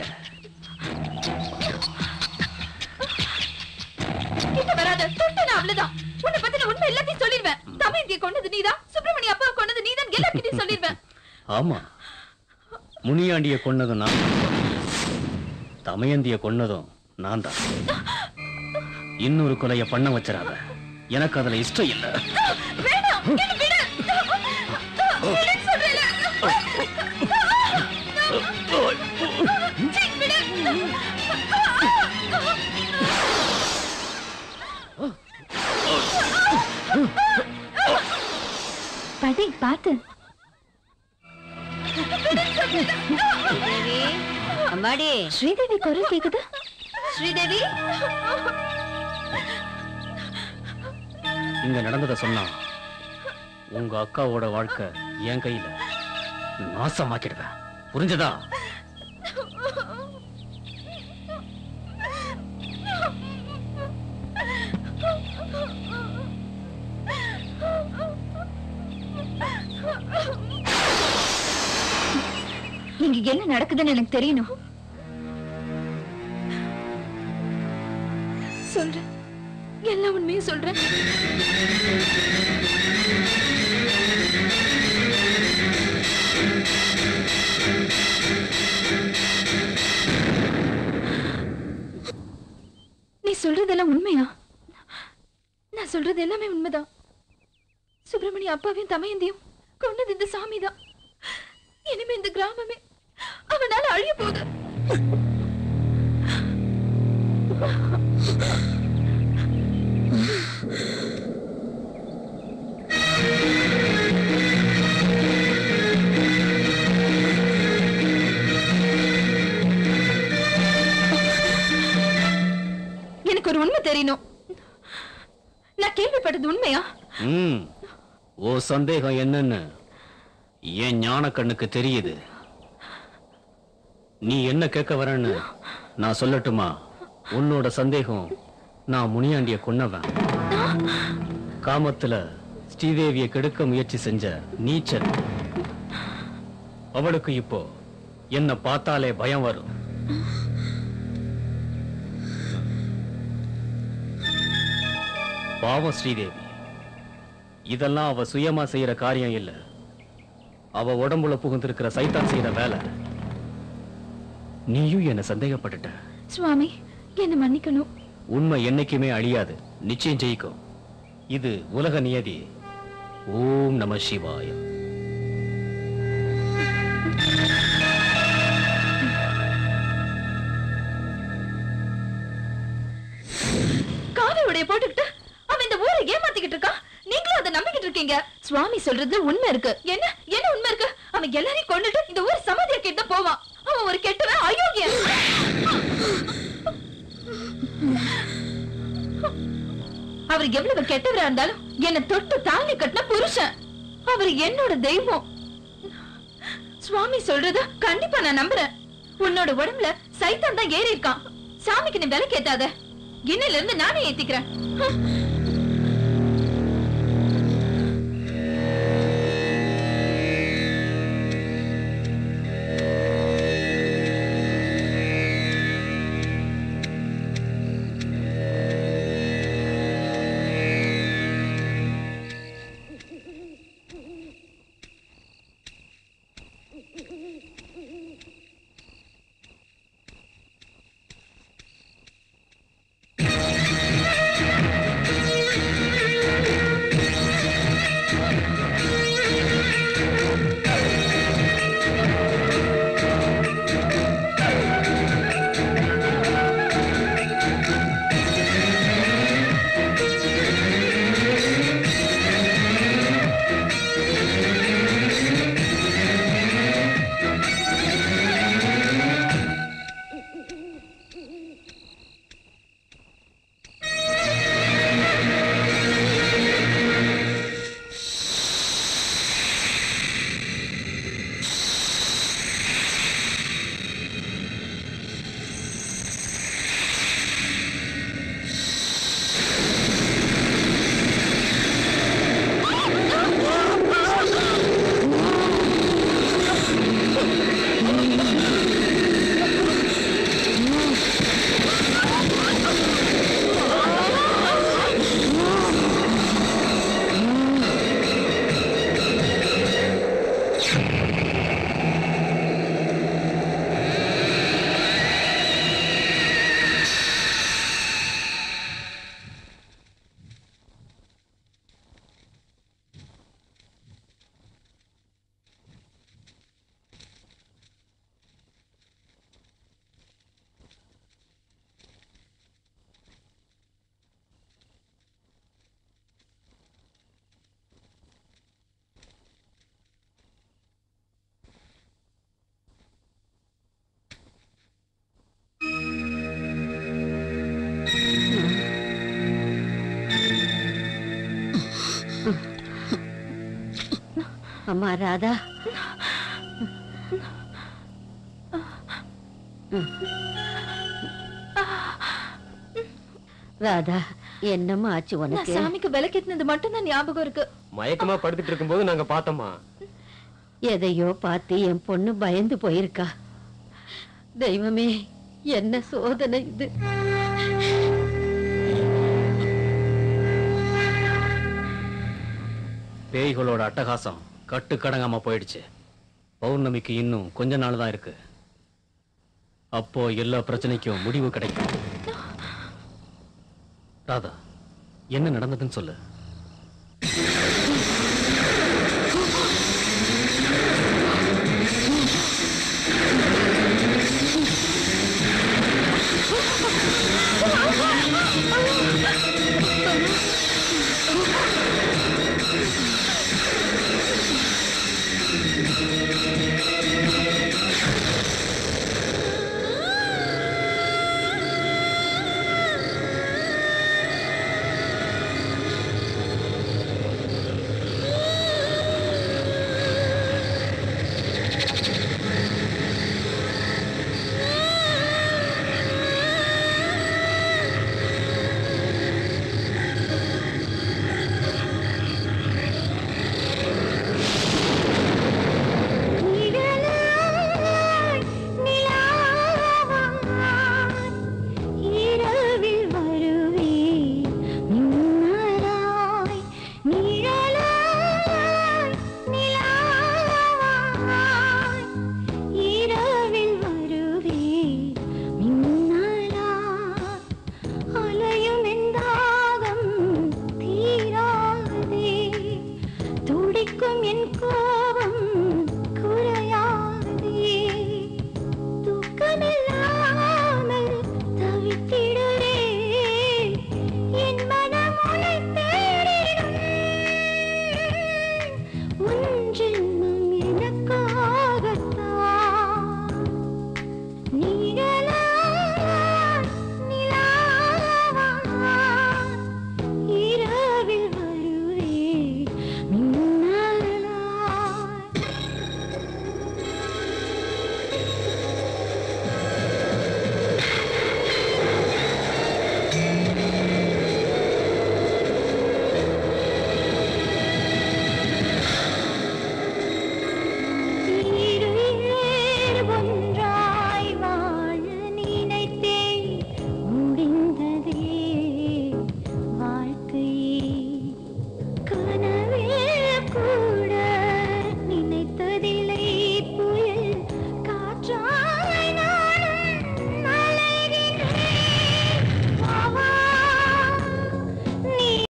அவ்வளவுதான். உன்னை பத்தின உண்மை எல்லாத்தையும் சொல்லிடுவேன். தமயந்தியை கொண்டது நீதான், சுப்பிரமணிய அப்பா கொண்டது நீதான், எல்லார்கிட்டயும் சொல்லிடுவேன். ஆமா, முனியாண்டிய கொன்னதும் நான், தமயந்திய கொன்னதும் நான் தான். இன்னொரு கொலைய பண்ண வச்சிடாத, எனக்கு அதுல இஷ்டம் இல்ல. பாட்டி பார்த்து. அம்மாடி, ஸ்ரீதேவி குரல் கேக்குது. ஸ்ரீதேவி, இங்க நடந்ததை சொன்னா உங்க அக்காவோட வாழ்க்கை என் கையில நாசமாக்கிடுவேன். புரிஞ்சதா? இங்க என்ன நடக்குதுன்னு எனக்கு தெரியணும். சொல்றேன், எல்லா உண்மையும் சொல்றேன். நீ சொல்றதெல்லாம் உண்மையா? நான் சொல்றது எல்லாமே உண்மைதான். சுப்பிரமணிய அப்பாவையும் தமையந்தியும் கொண்டது இந்த சாமிதான். இனிமே இந்த கிராமமே அவனால அழிய போகுது. எனக்கு ஒரு உண்மை தெரியணும். நான் கேள்விப்பட்டது உண்மையா? ஓ சந்தேகம் என்னன்னு என் ஞான கண்ணுக்கு தெரியுது. நீ என்ன கேட்க வரன்னு நான் சொல்லட்டுமா? உன்னோட சந்தேகம், நான் முனியாண்டிய கொன்னவன். காமத்துல ஸ்ரீதேவியை கெடுக்க முயற்சி செஞ்ச நீச்சல். அவளுக்கு இப்போ என்ன பார்த்தாலே பயம் வரும். பாவம் ஸ்ரீதேவி. இதெல்லாம் அவ சுயமா செய்யற காரியம் இல்ல, அவ உடம்புல புகுந்திருக்கிற சைத்தான் செய்யற வேலை. நீயும் என்ன சந்தேகப்பட்டுட்ட. சுவாமி, என்ன மன்னிக்கணும். உண்மை என்னைக்குமே அழியாது, நிச்சயம் ஜெயிக்கும். இது உலக நியதி. ஓம் நம சிவாய. காவி உடைய போட்டுக்கிட்டு அவன் இந்த ஊரை ஏமாத்திக்கிட்டு இருக்கான். நீங்களும் அதை நம்பிக்கிட்டு இருக்கீங்க. சுவாமி சொல்றது உண்மை இருக்கு. என்ன என்ன உண்மை இருக்கு? அவன் எல்லாரையும் கொண்டுட்டு இந்த ஊர் சமாதியாக்கிட்டு தான் போவான். அவன் ஒரு கெட்டவன், அயோக்கியன். அவர் எவ்வளவு கெட்டவரா இருந்தாலும் என்ன தொட்டு தாலி கட்டின புருஷன். அவர் என்னோட தெய்வம். சுவாமி சொல்றத கண்டிப்பா நான் நம்புறேன். உன்னோட உடம்புல சைத்தான் தான் ஏறி இருக்கான். சாமிக்கு நீ விலை கேட்டாத. இன்னில இருந்து நானே ஏத்திக்கிறேன். அம்மா ராதா ராதா என்னம்மா ஆச்சு நான் உனக்கு சாமிக்கு விளக்கேத்தினது மட்டும் தான் ஞாபகம் இருக்கு. மயக்கமா படுத்துட்டு இருக்கும்போது நாங்க பார்த்தோமா. எதையோ பார்த்து என் பொண்ணு பயந்து போயிருக்கா. தெய்வமே என்ன சோதனை இது. பேய்களோட அட்டகாசம் கட்டுக்கடங்காம போயிடுச்சு. பௌர்ணமிக்கு இன்னும் கொஞ்ச நாள் தான் இருக்கு. அப்போ எல்லா பிரச்சனைக்கும் முடிவு கிடைக்கும். ராதா, என்ன நடந்ததுன்னு சொல்லு.